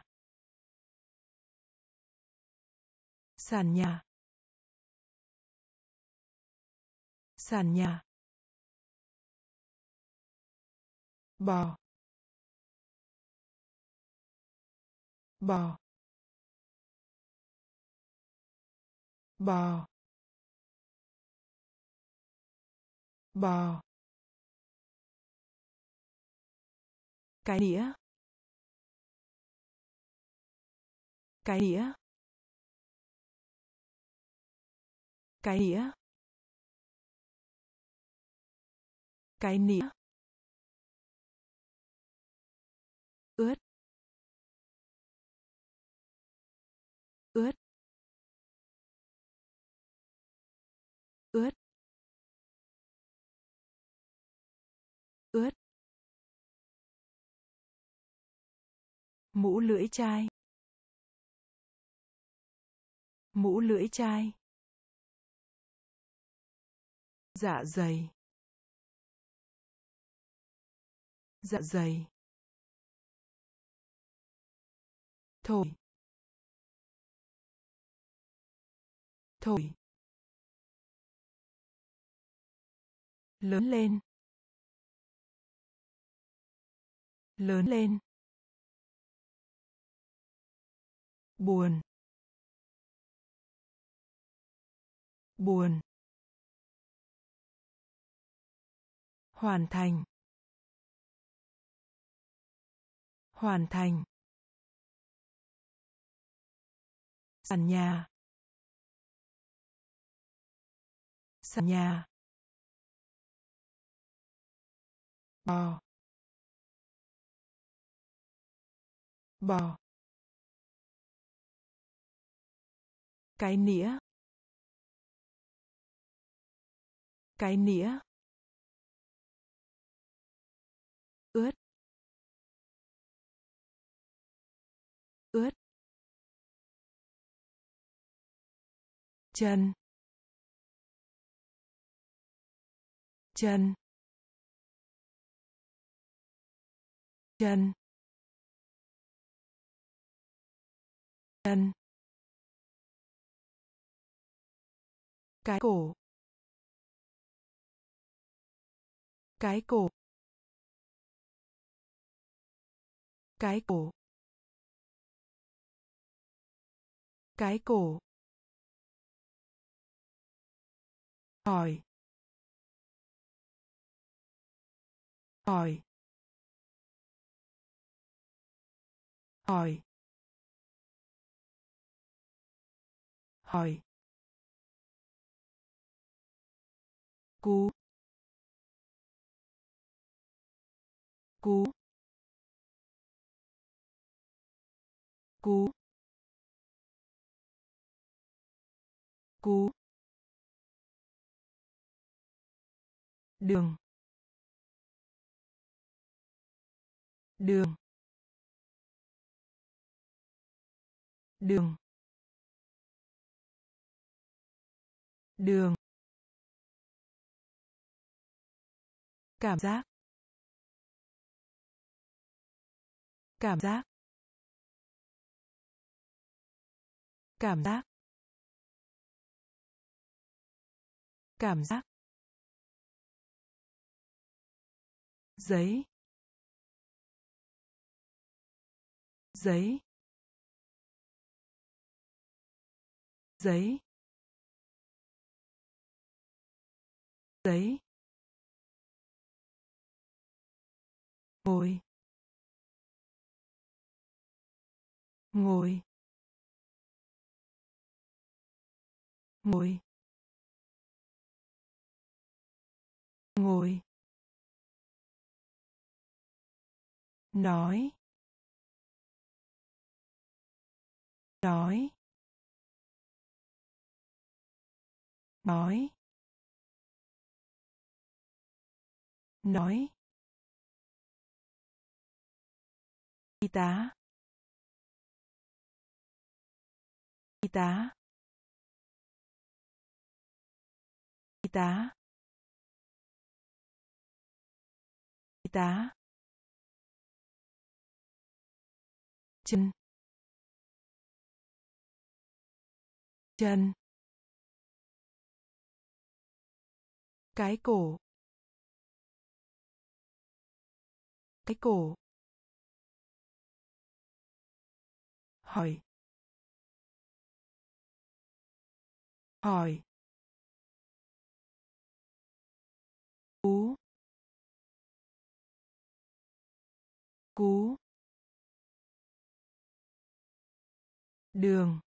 Sàn nhà. Sàn nhà. Bò. Bò. Bò. Bò. Cái đĩa. Cái đĩa. Cái đĩa. Cái nĩa. Ướt. Ướt. Ướt. Ướt. Mũ lưỡi chai. Mũ lưỡi chai. Dạ dày. Dạ dày. Thổi. Thổi. Lớn lên. Lớn lên. Buồn. Buồn. Hoàn thành. Hoàn thành. Sàn nhà. Sàn nhà. Bò. Bò. Cái nĩa. Cái nĩa. Ướt. Ướt. chân chân chân chân cái cổ cái cổ cái cổ cái cổ hỏi hỏi hỏi hỏi cú cú cú cú đường đường đường đường cảm giác cảm giác cảm giác cảm giác giấy giấy giấy giấy ngồi ngồi ngồi ngồi nói nói nói nói y tá y tá y tá y tá chân chân cái cổ cái cổ hỏi hỏi cú cú đường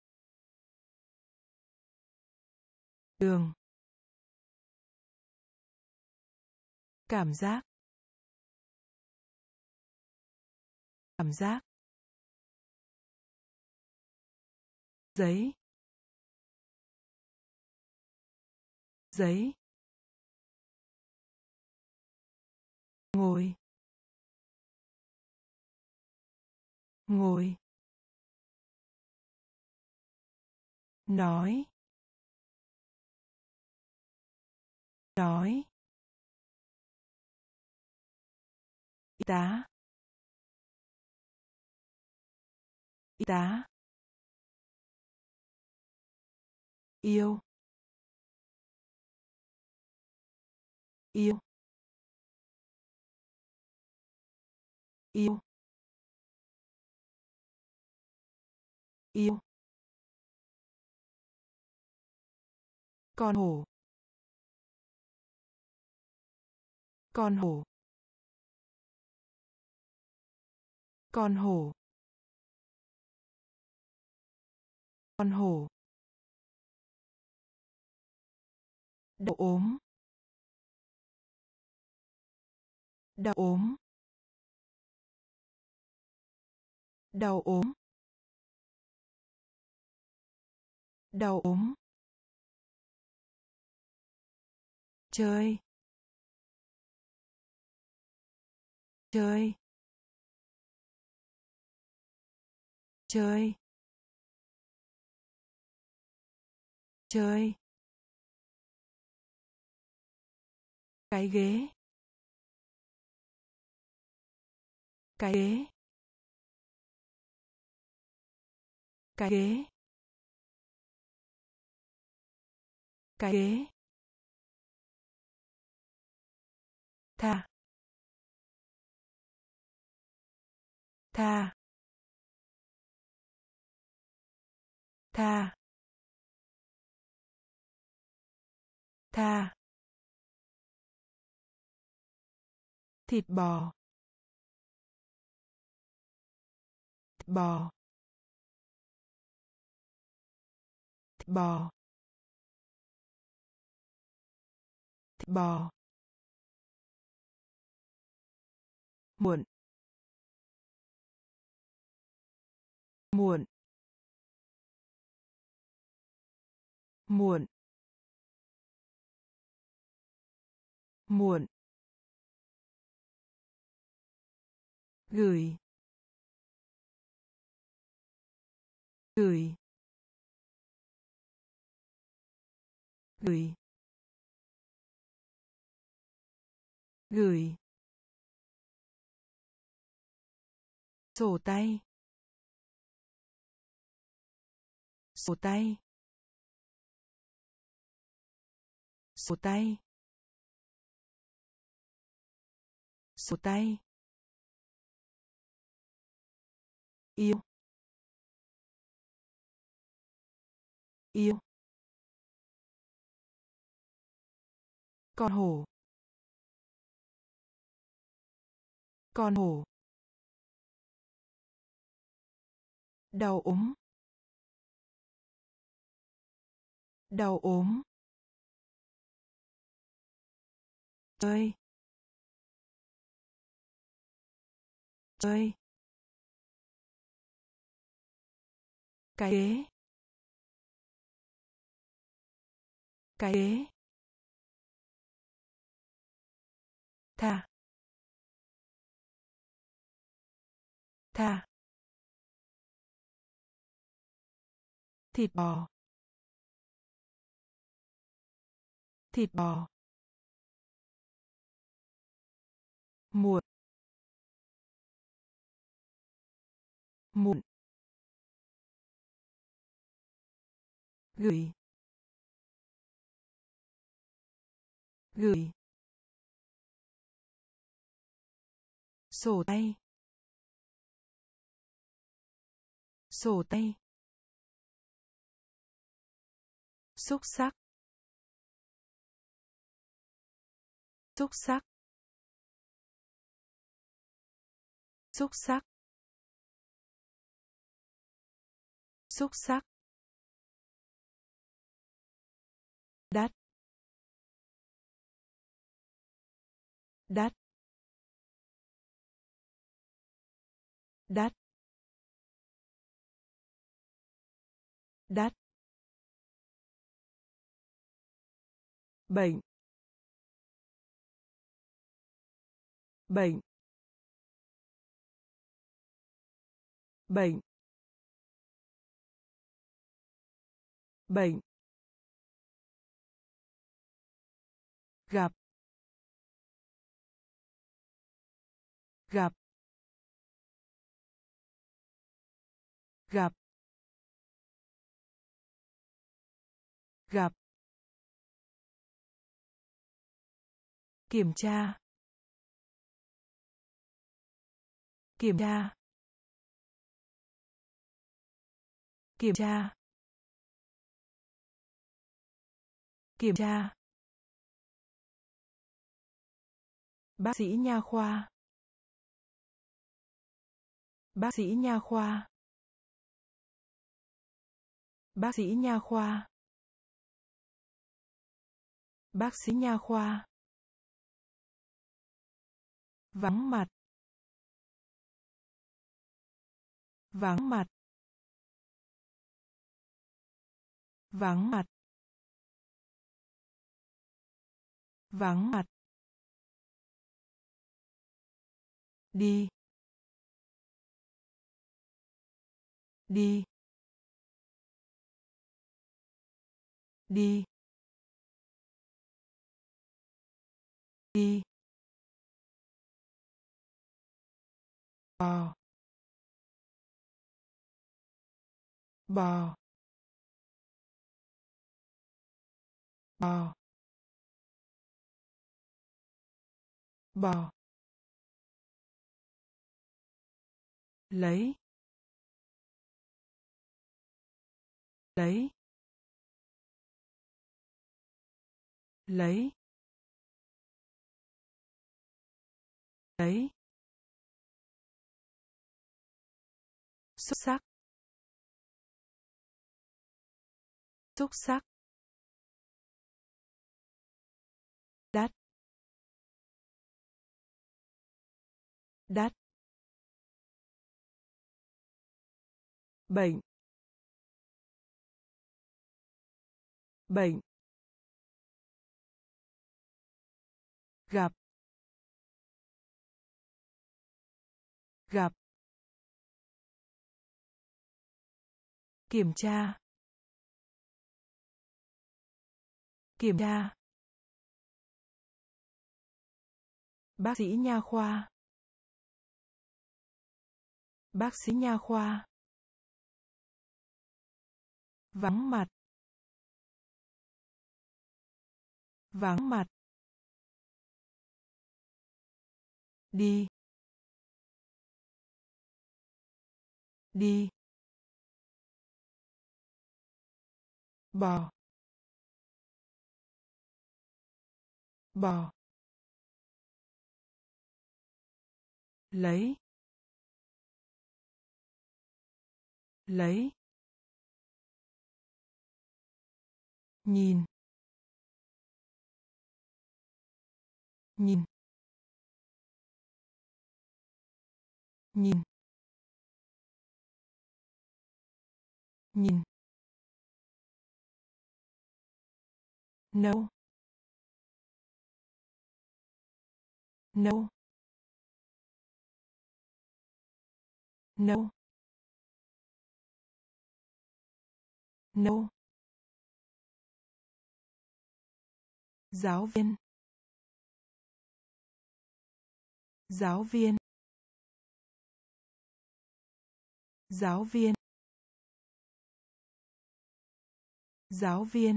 đường cảm giác cảm giác giấy giấy ngồi ngồi nói nói y tá y tá yêu yêu yêu yêu con hổ con hổ con hổ con hổ đau ốm đau ốm đau ốm đau ốm chơi chơi chơi chơi, cái ghế, cái ghế, cái ghế, cái ghế, tha, tha, tha, tha, thịt bò, thịt bò, thịt bò, thịt bò, muộn, muộn, muộn, muộn, gửi, gửi, gửi, gửi, sổ tay, sổ tay, sổ tay, sổ tay, yêu, yêu, con hổ, con hổ, đau ốm, đau ốm, chơi, chơi, cái ghế, cái ghế, tha, tha, thịt bò, thịt bò, muộn, muộn, gửi, gửi, sổ tay, sổ tay, xúc xắc, xúc xắc, xúc xắc, xúc xắc, đắt, đắt, đắt, đắt, bệnh, bệnh, bệnh, bệnh, gặp, gặp, gặp, gặp, kiểm tra, kiểm tra, kiểm tra, kiểm tra, bác sĩ nha khoa, bác sĩ nha khoa, bác sĩ nha khoa, bác sĩ nha khoa, vắng mặt, vắng mặt, vắng mặt, vắng mặt, đi, đi, đi đi bò bò bò bò lấy lấy lấy lấy xúc sắc xúc sắc đắt đắt bệnh bệnh gặp gặp kiểm tra kiểm tra bác sĩ nha khoa bác sĩ nha khoa vắng mặt vắng mặt đi đi bò bò lấy lấy nhìn nhìn nhìn nhìn nâu nâu nâu nâu giáo viên giáo viên giáo viên giáo viên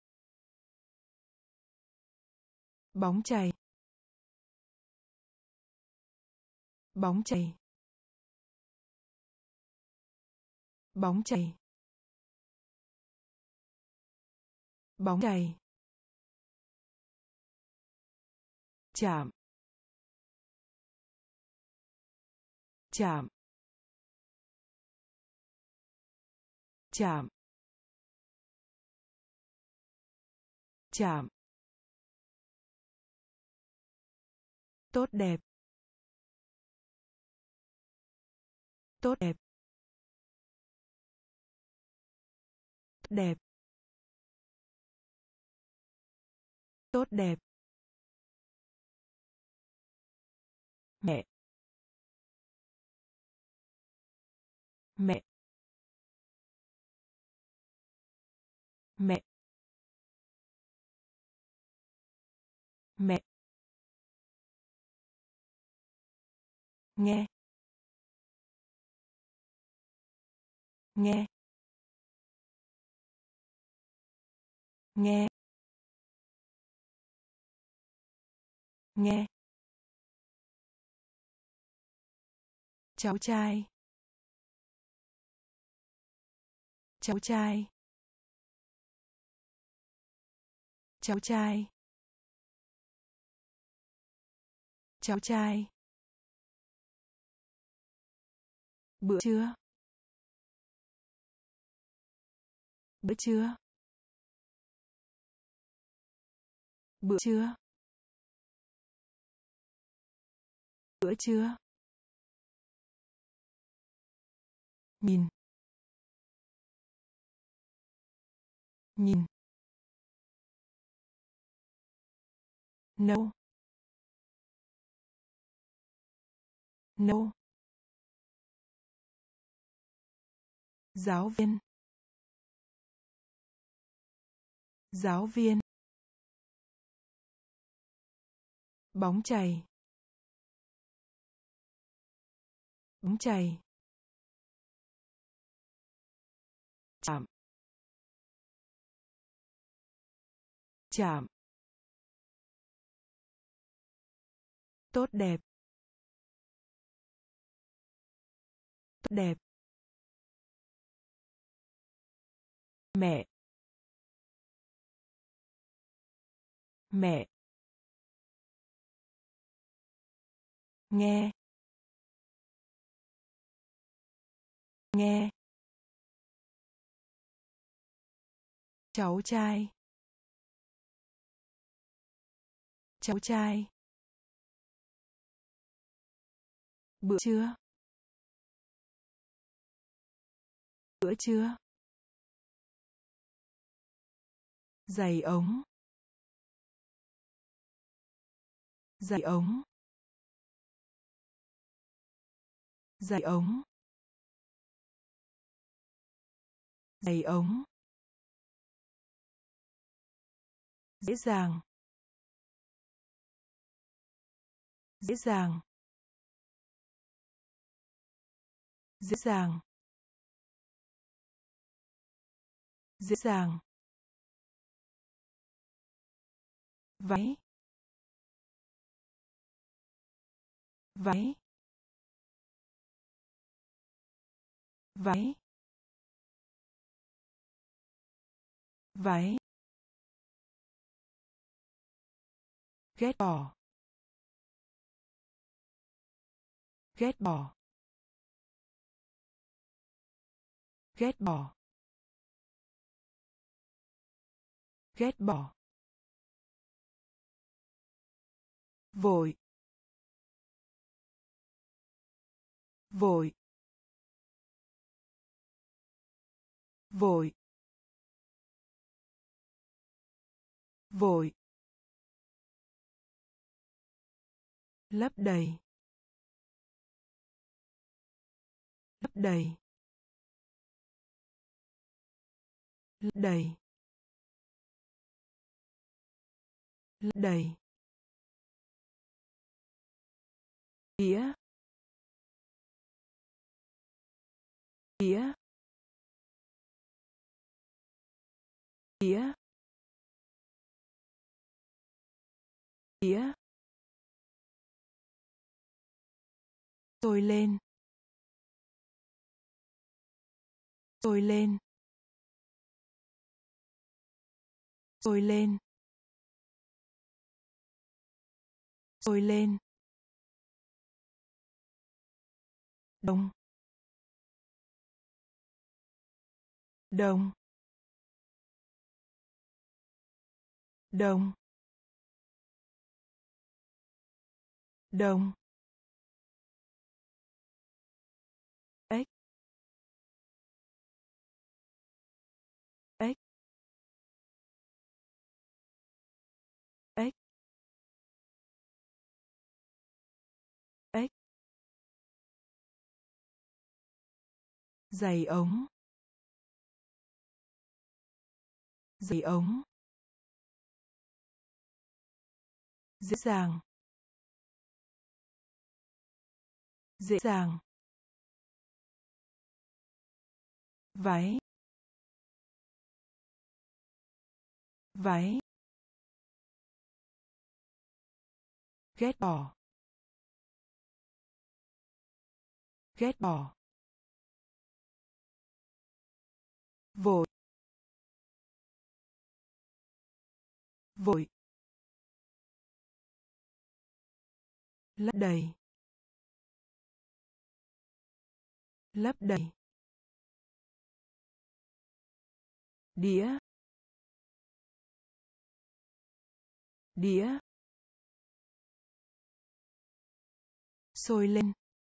bóng chày bóng chày bóng chày bóng chày chạm chạm chạm chạm tốt đẹp tốt đẹp đẹp tốt đẹp mẹ mẹ mẹ mẹ nghe nghe nghe nghe cháu trai cháu trai cháu trai cháu trai bữa trưa bữa trưa bữa trưa bữa trưa nhìn nhìn nâu nâu giáo viên Giáo viên. Bóng chày. Bóng chày. Chạm. Chạm. Tốt đẹp. Tốt đẹp. Mẹ. Mẹ. Nghe. Nghe. Cháu trai. Cháu trai. Bữa trưa. Bữa trưa. Giày ống. Giày ống. Giày ống. Giày ống. Dễ dàng. Dễ dàng. Dễ dàng. Dễ dàng. Váy. Váy. Váy. Váy. Ghét bỏ. Ghét bỏ. Ghét bỏ. Ghét bỏ. Vội. Vội. Vội. Vội. Lấp đầy. Lấp đầy. Lấp đầy. Lấp đầy. Đĩa. Đĩa. Đĩa. Đĩa. Sôi lên. Sôi lên. Sôi lên. Sôi lên. Đồng. Đồng. Đồng. Đồng. Ếch. Ếch. Ếch. Ếch. Giày ống. Giày ống. Dễ dàng. Dễ dàng. Váy. Váy. Ghét bỏ. Ghét bỏ. Vội. Vội. Lấp đầy. Lấp đầy. Đĩa. Đĩa. Sôi lên.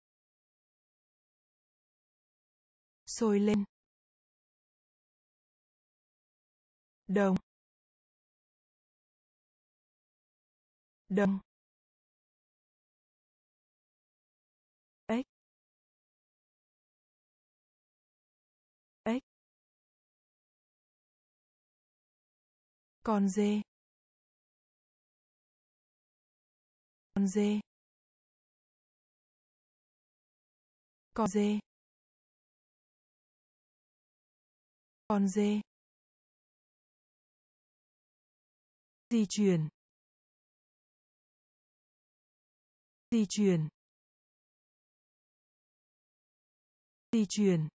Sôi lên. Đồng. Đồng. Ếch. Ếch. Con dê. Con dê. Con dê. Con dê. Di chuyển. Di chuyển. Di chuyển.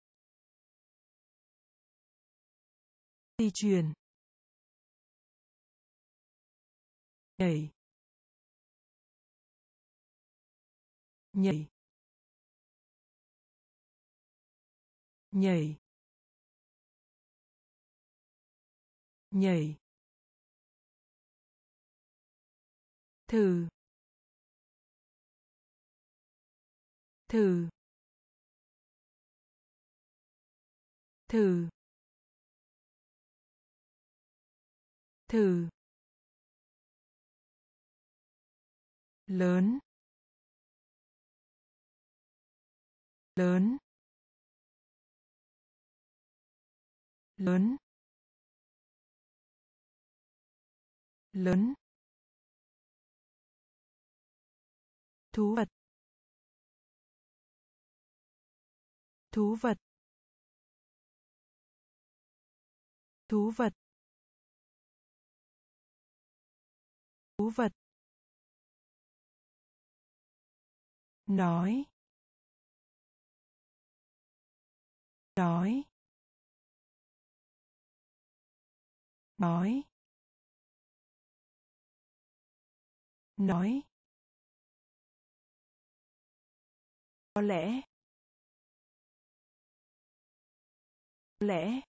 Di chuyển. Nhảy. Nhảy. Nhảy. Nhảy. Thử. Thử. Thử. Thử. Lớn. Lớn. Lớn. Lớn. Thú vật. Thú vật. Thú vật. Thú vật. Nói. Nói. Nói. Nói. Có lẽ. Có lẽ.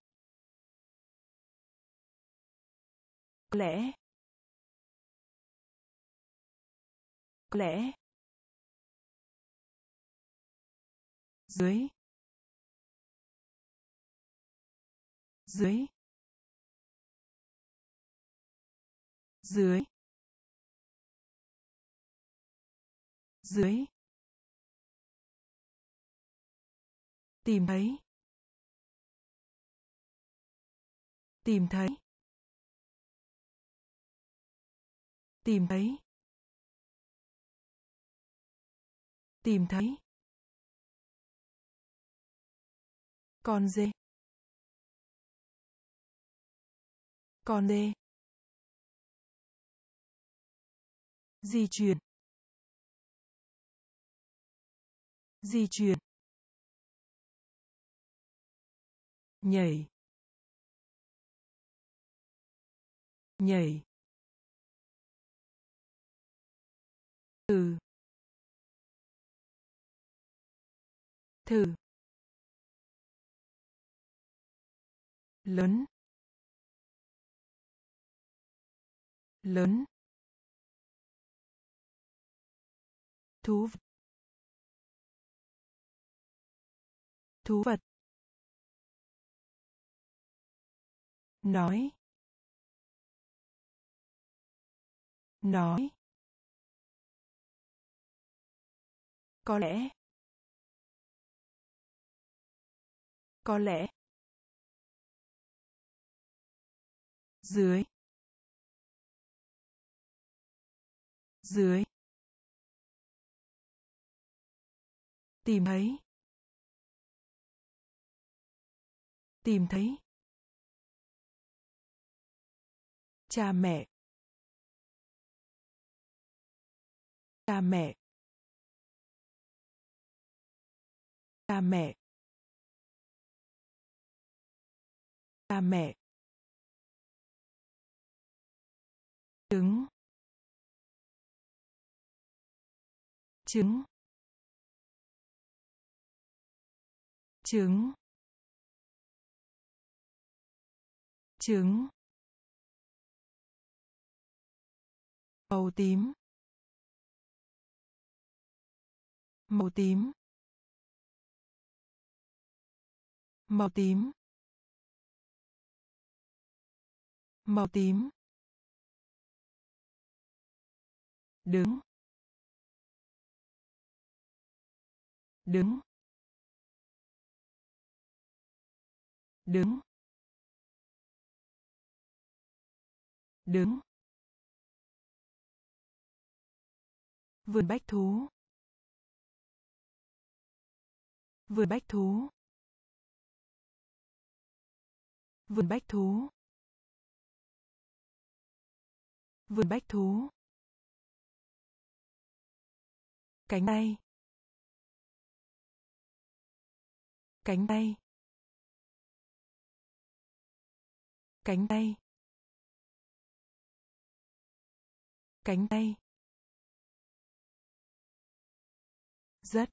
Có lẽ. Có lẽ. Dưới. Dưới. Dưới. Dưới. Tìm thấy. Tìm thấy. Tìm thấy. Tìm thấy. Con dê. Con dê. Di chuyển. Di chuyển. Nhảy. Nhảy. Thử. Thử. Lớn. Lớn. Thú vật. Thú vật. Nói. Nói. Có lẽ. Có lẽ. Dưới. Dưới. Tìm thấy. Tìm thấy. Cha mẹ. Cha mẹ. Cha mẹ. Cha mẹ. Trứng. Trứng. Trứng. Trứng. Màu tím. Màu tím. Màu tím. Màu tím. Đứng. Đứng. Đứng. Đứng. Vườn bách thú. Vườn bách thú. Vườn bách thú. Vườn bách thú. Cánh tay. Cánh tay. Cánh tay. Cánh tay. Rất.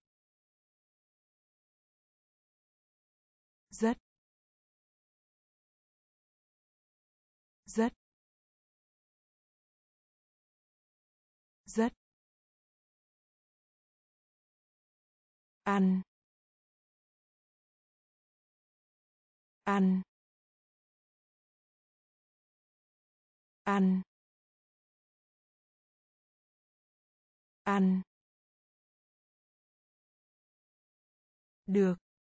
Rất. Rất. Rất. Ăn. Ăn. Ăn. Ăn. Được.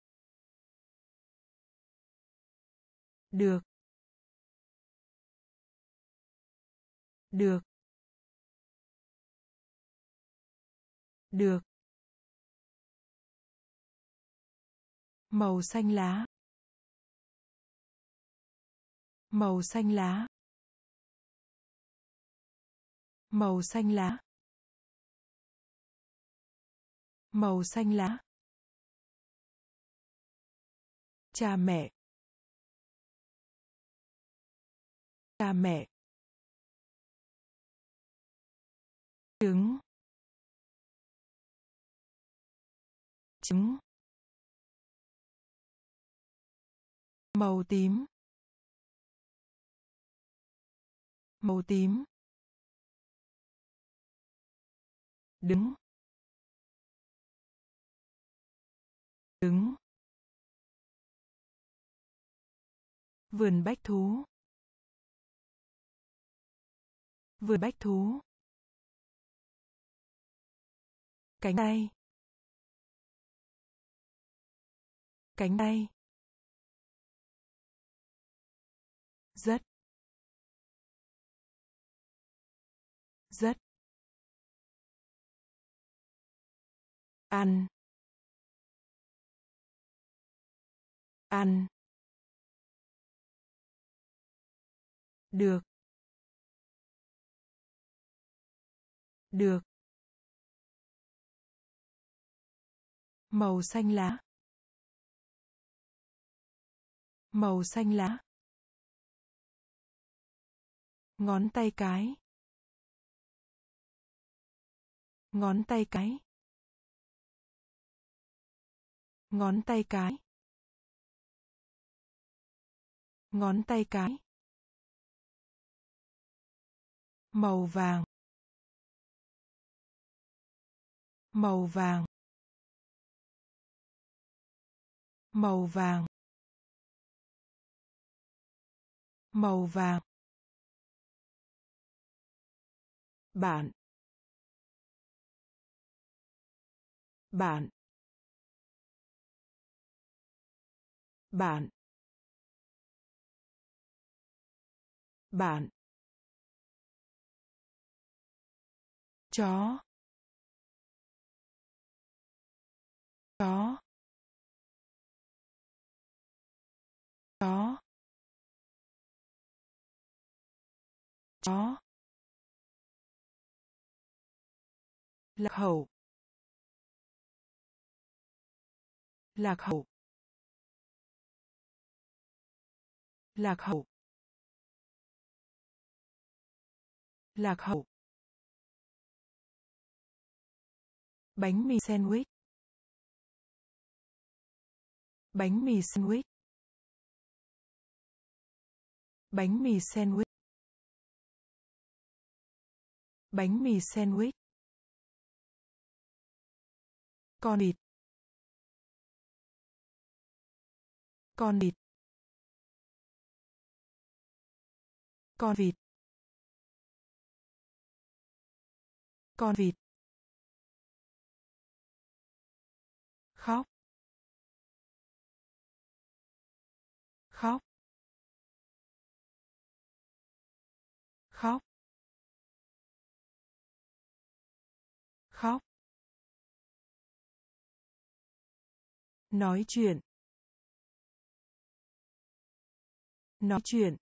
Được. Được. Được. Màu xanh lá. Màu xanh lá. Màu xanh lá. Màu xanh lá. Cha mẹ. Cha mẹ. Trứng. Trứng. Màu tím. Màu tím. Đứng. Đứng. Vườn bách thú. Vườn bách thú. Cánh tay. Cánh tay. Rất. Rất. Ăn. Ăn. Được. Được. Màu xanh lá. Màu xanh lá. Ngón tay cái. Ngón tay cái. Ngón tay cái. Ngón tay cái. Màu vàng. Màu vàng. Màu vàng. Màu vàng. Bạn. Bạn. Bạn. Bạn. Chó. Chó. Chó. Chó. Lạc hậu. Lạc hậu. Lạc hậu. Lạc hậu. Bánh mì sandwich. Bánh mì sandwich. Bánh mì sandwich. Bánh mì sandwich. Con vịt. Con vịt. Con vịt. Con vịt. Khóc. Khóc. Nói chuyện. Nói chuyện.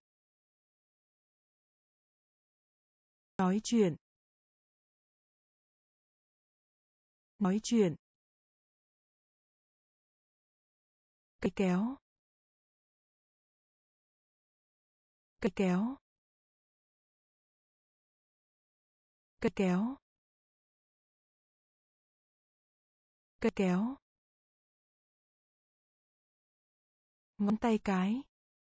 Nói chuyện. Nói chuyện. Cây kéo. Cây kéo. Cây kéo. Cây kéo. Ngón tay cái.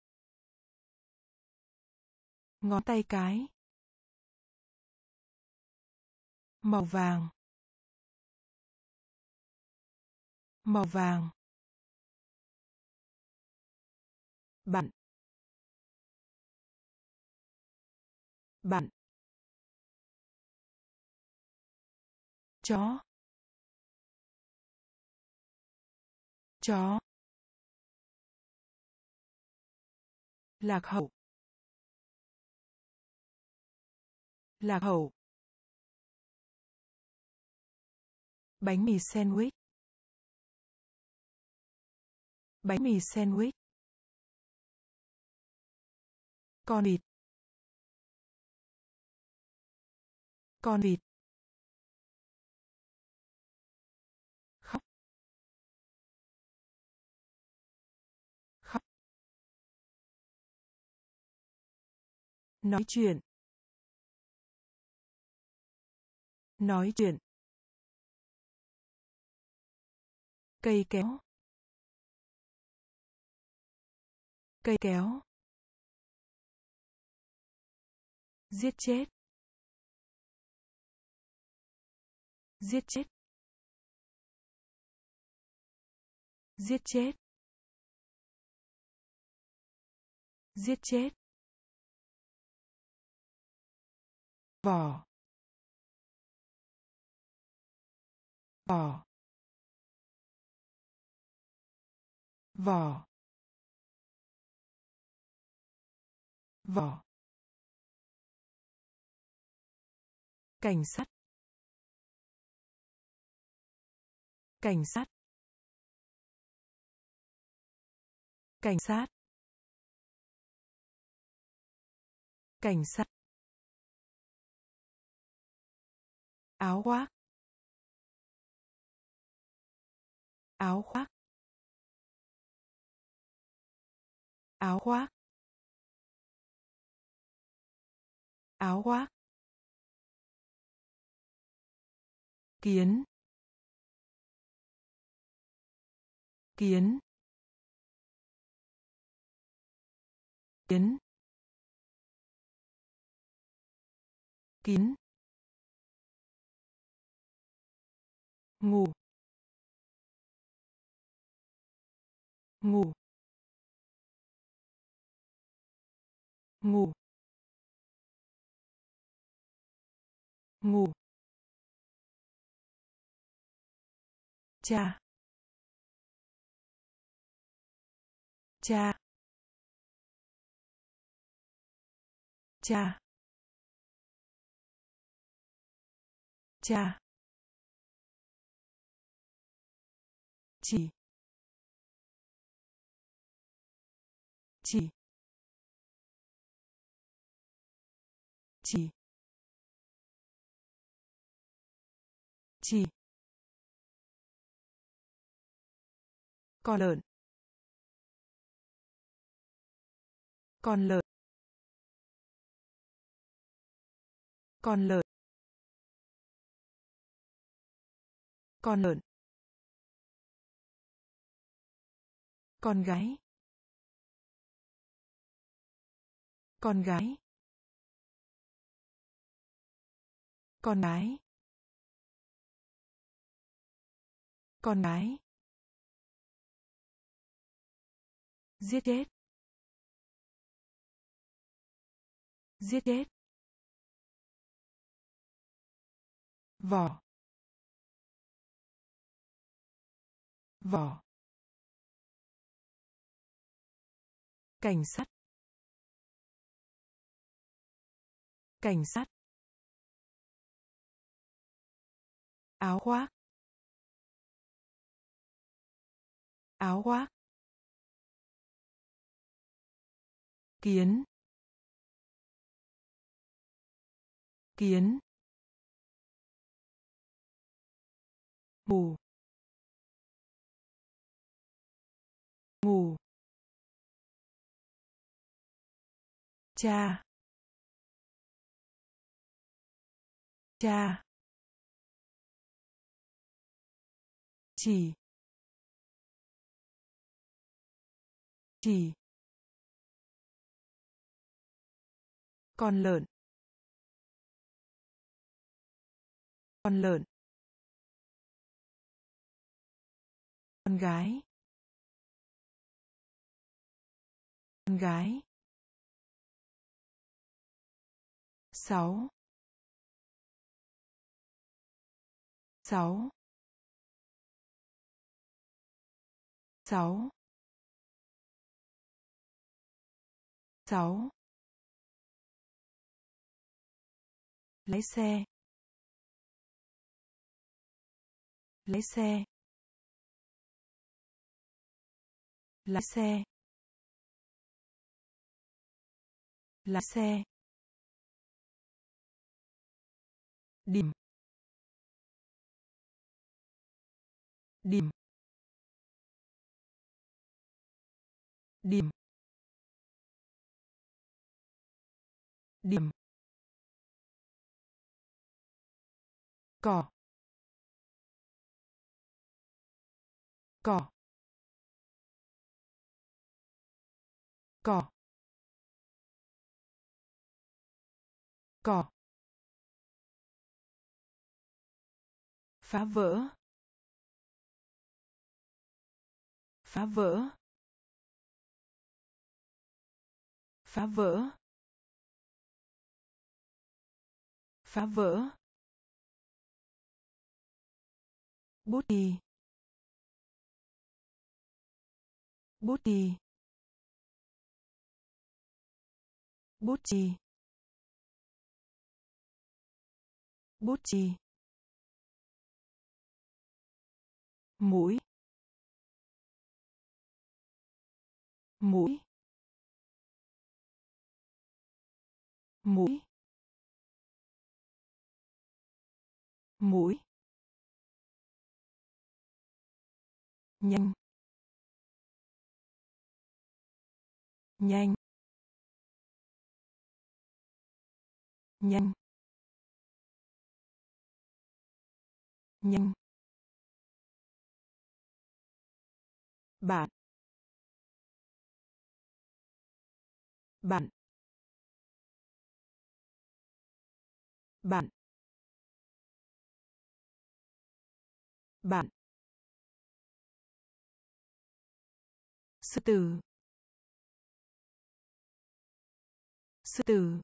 Ngón tay cái. Màu vàng. Màu vàng. Bạn. Bạn. Chó. Chó. Lạc hậu. Lạc hậu. Bánh mì sandwich. Bánh mì sandwich. Con vịt. Con vịt. Khóc. Khóc. Nói chuyện. Nói chuyện. Cây kéo. Cây kéo. Giết chết. Giết chết. Giết chết. Giết chết. Vỏ. Vỏ. Vỏ. Vỏ. Cảnh sát. Cảnh sát. Cảnh sát. Cảnh sát. Áo khoác. Áo khoác. Áo khoác. Áo khoác. Kiến. Kiến. Kiến. Kín. Ngủ. Ngủ. Ngủ. Ngủ. Cha. Cha. Cha. Cha. Chỉ. Chỉ. Chỉ. Chỉ. Con lợn. Con lợn. Con lợn. Con lợn. Con gái. Con gái. Con gái. Con gái. Giết chết. Giết chết. Vỏ. Vỏ. Cảnh sát. Cảnh sát. Áo khoác. áo khoác, kiến, kiến, ngủ, ngủ, cha, cha, chỉ, chỉ, con lợn, con lợn, con gái, con gái, sáu, sáu, sáu, sáu, lái xe, lái xe, lái xe, lái xe, điểm, điểm, điểm, điểm, cỏ, cỏ, cỏ, cỏ, phá vỡ, phá vỡ, phá vỡ, phá vỡ, bút chì, bút chì, bút chì, bút chì, mũi, mũi, mũi, mũi, nhanh, nhanh, nhanh, nhanh, bạn, bạn, bạn, bạn, sư tử, sư tử,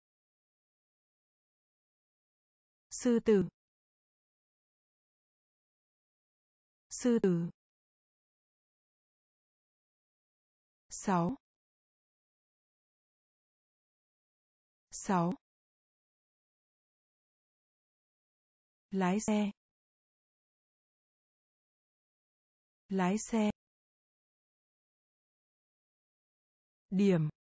sư tử, sư tử, sáu, sáu, lái xe, lái xe, điểm,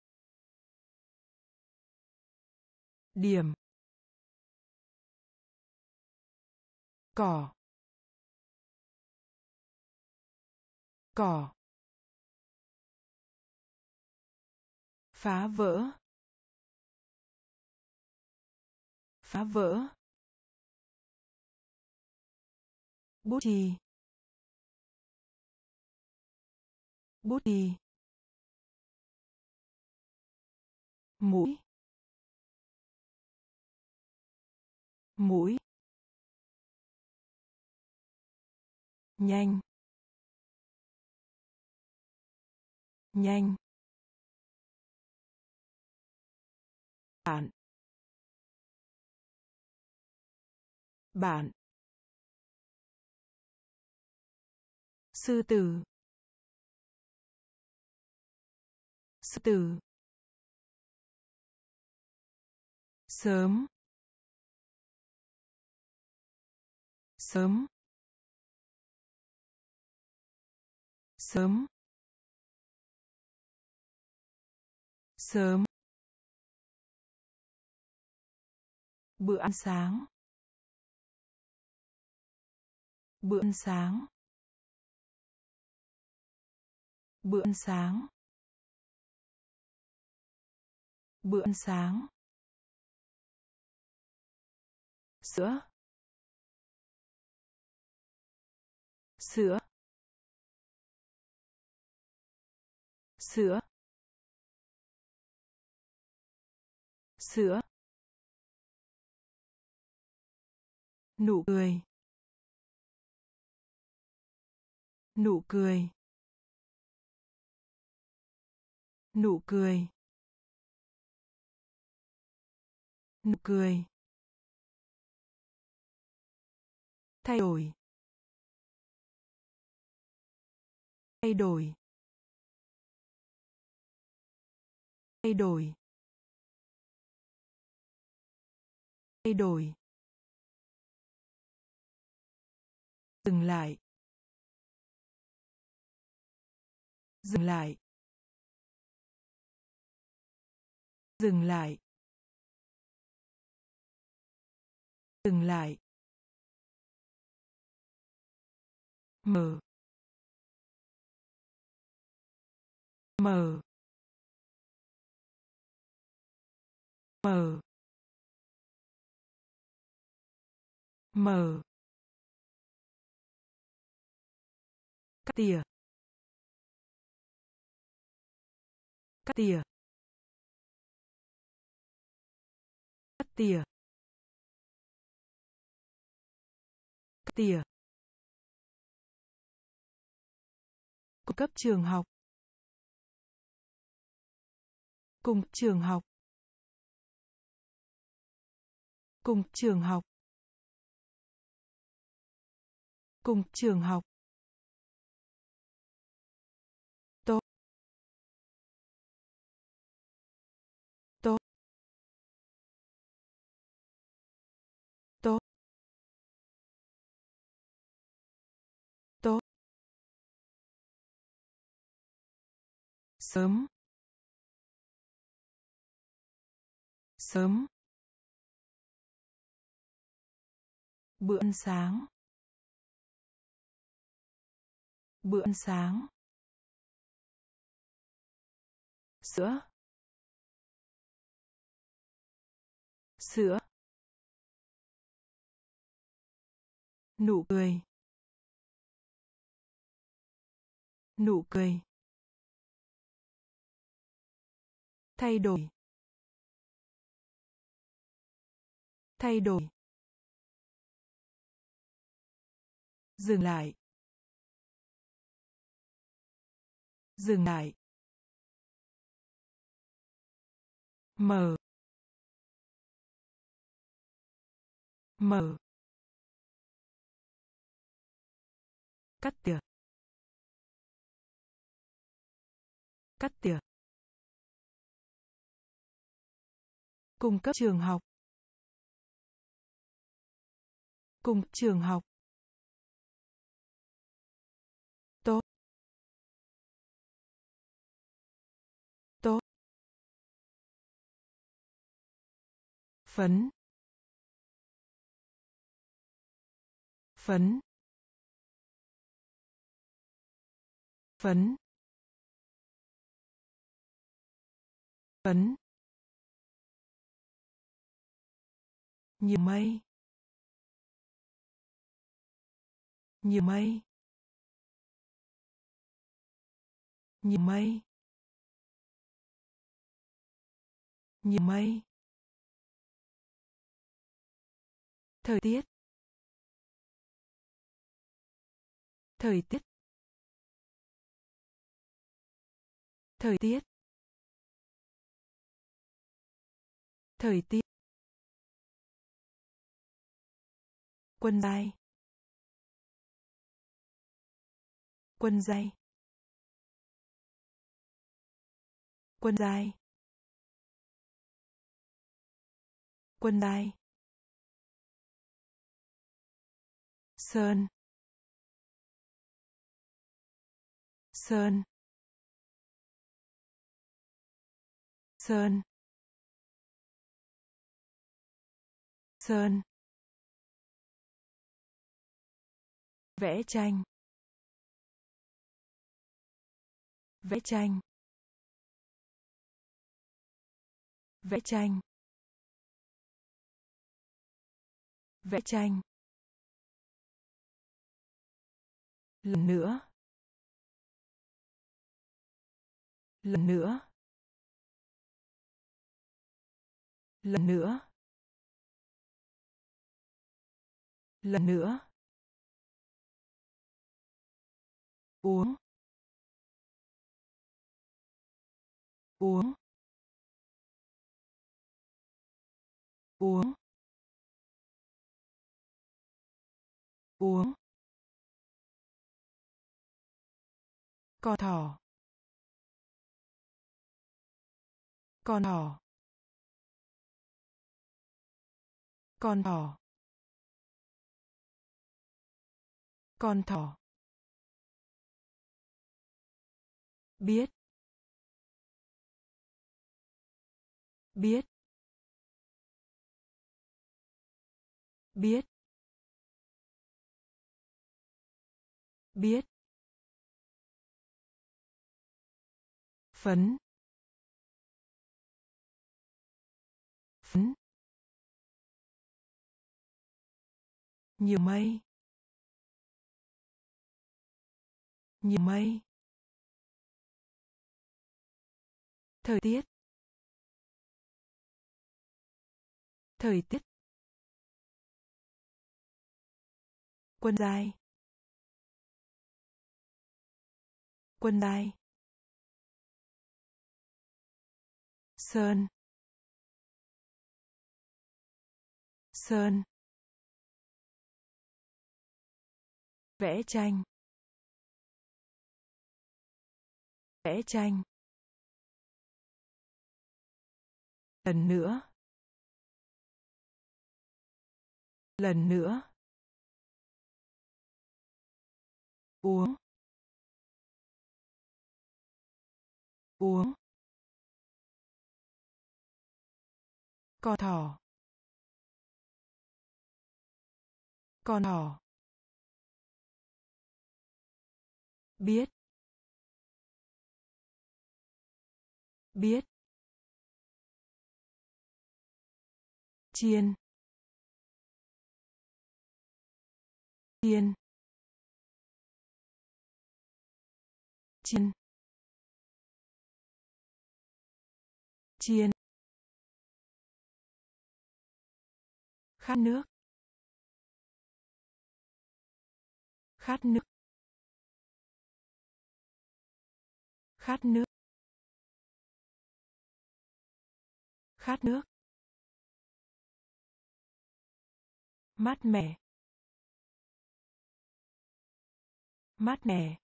điểm, cỏ, cỏ, phá vỡ, phá vỡ, bút chì, bút chì, mũi, mũi, nhanh, nhanh, bạn, bạn, sư tử, sư tử, sớm, sớm, sớm sớm bữa ăn sáng bữa ăn sáng bữa ăn sáng bữa ăn sáng sữa sữa sữa sữa nụ cười nụ cười nụ cười nụ cười thay đổi thay đổi thay đổi thay đổi dừng lại dừng lại dừng lại dừng lại mở mở mở mở cắt tỉa cắt tỉa cắt tỉa cắt tỉa cung cấp trường học cùng trường học cùng trường học cùng trường học tốt tốt tốt tốt sớm sớm bữa ăn sáng bữa ăn sáng sữa sữa nụ cười nụ cười thay đổi thay đổi dừng lại dừng lại mở mở cắt tỉa cắt tỉa cung cấp trường học cùng trường học tốt tốt phấn phấn phấn phấn nhiều mây nhiều mây nhiều mây nhiều mây thời tiết thời tiết thời tiết thời tiết quân dài quân dài quân dài quân dài sơn sơn sơn sơn vẽ tranh vẽ tranh vẽ tranh vẽ tranh lần nữa lần nữa lần nữa lần nữa uống uống uống uống con thỏ con thỏ con thỏ con thỏ biết biết biết biết phấn phấn nhiều mây nhiều mây thời tiết thời tiết quân dài quân dài sơn sơn vẽ tranh vẽ tranh lần nữa lần nữa uống uống con thỏ con thỏ biết biết chiên chiên chiên chiên khát nước khát nước khát nước khát nước mát mẻ mát mẻ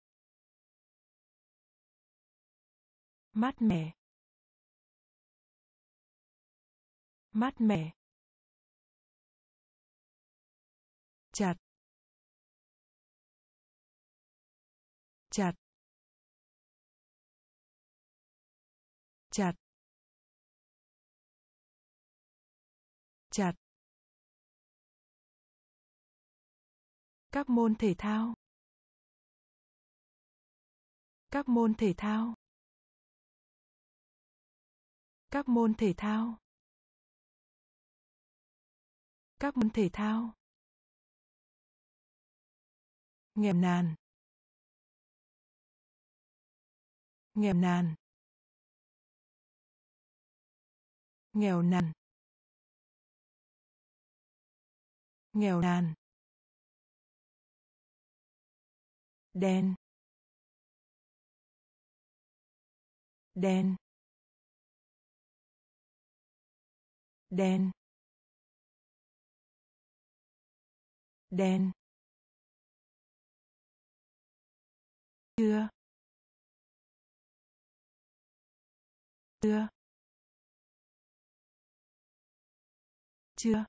mát mẻ mát mẻ chặt chặt chặt chặt các môn thể thao các môn thể thao các môn thể thao các môn thể thao nghèo nàn nghèo nàn nghèo nàn nghèo nàn đen đen đen đen chưa chưa chưa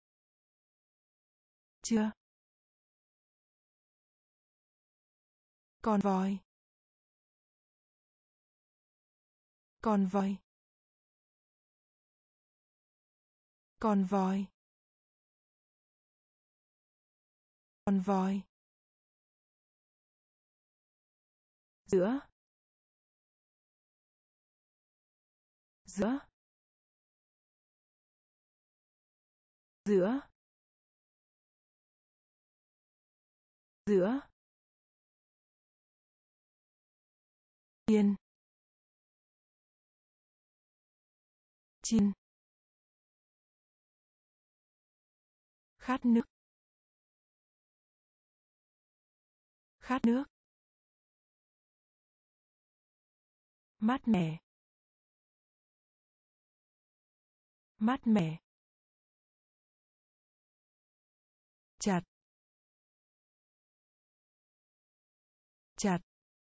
chưa Con voi. Con voi. Con voi. Con voi. Giữa. Giữa. Giữa. Giữa. Yên. Chin. Khát nước. Khát nước. Mát mẻ. Mát mẻ. Chặt. Chặt.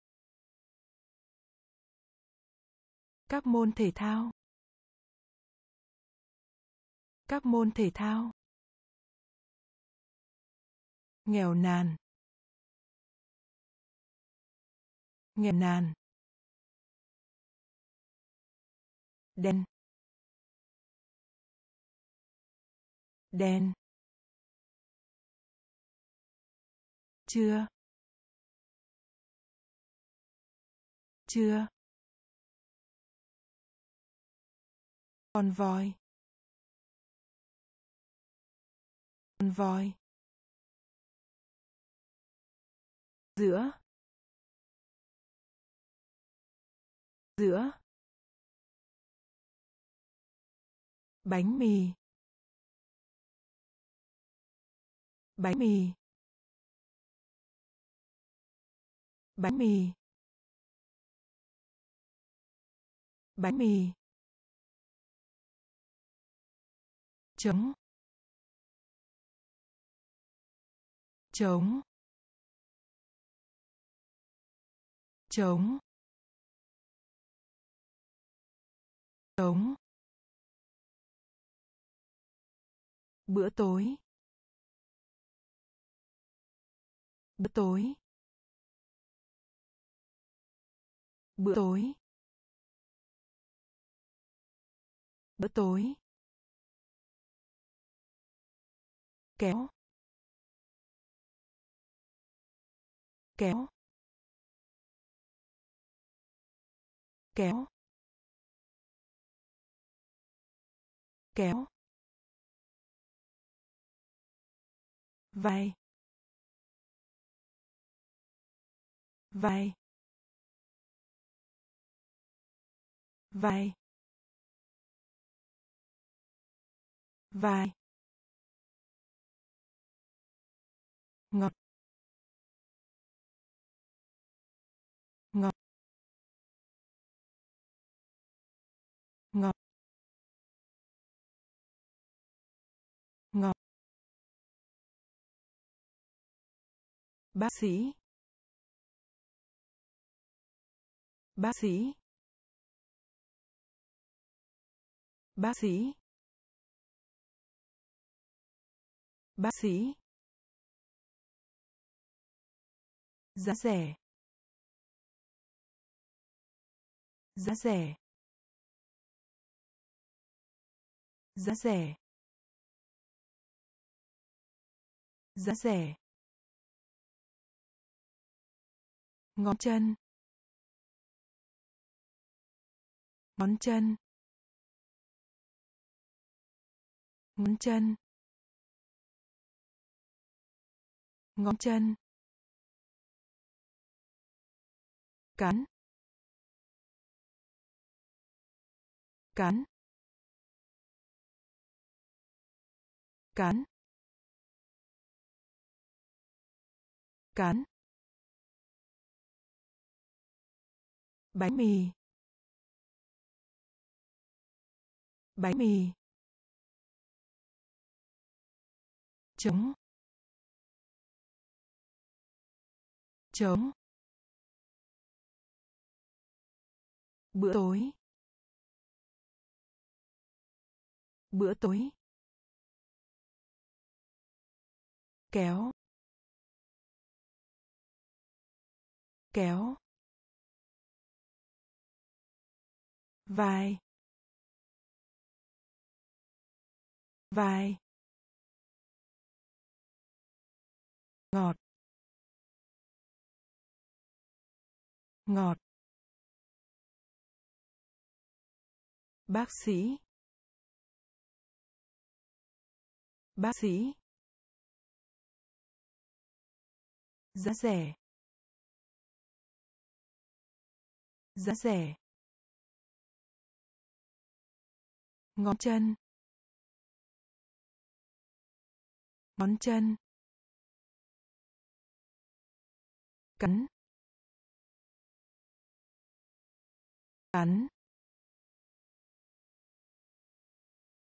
Các môn thể thao. Các môn thể thao. Nghèo nàn. Nghèo nàn. Đen. Đen. Chưa. Chưa. Con voi. Con voi. Giữa. Giữa. Bánh mì. Bánh mì. Bánh mì. Bánh mì. Trống. Trống. Trống. Trống. Bữa tối. Bữa tối. Bữa tối. Bữa tối. Kéo. Kéo. Kéo. Kéo. Vai. Vai. Vai. Vai. Ngọt. Ngọt. Ngọt. Ngọt. Bác sĩ. Bác sĩ. Bác sĩ. Bác sĩ. Giá rẻ. Giá rẻ. Giá rẻ. Giá rẻ. Ngón chân. Ngón chân. Ngón chân. Ngón chân. Cắn. Cắn. Cắn. Cắn. Bánh mì. Bánh mì. Trống. Trống. Bữa tối. Bữa tối. Kéo. kéo, vai, vai, ngọt, ngọt, bác sĩ, bác sĩ, giá rẻ, giá rẻ, ngón chân, ngón chân, cắn, cắn,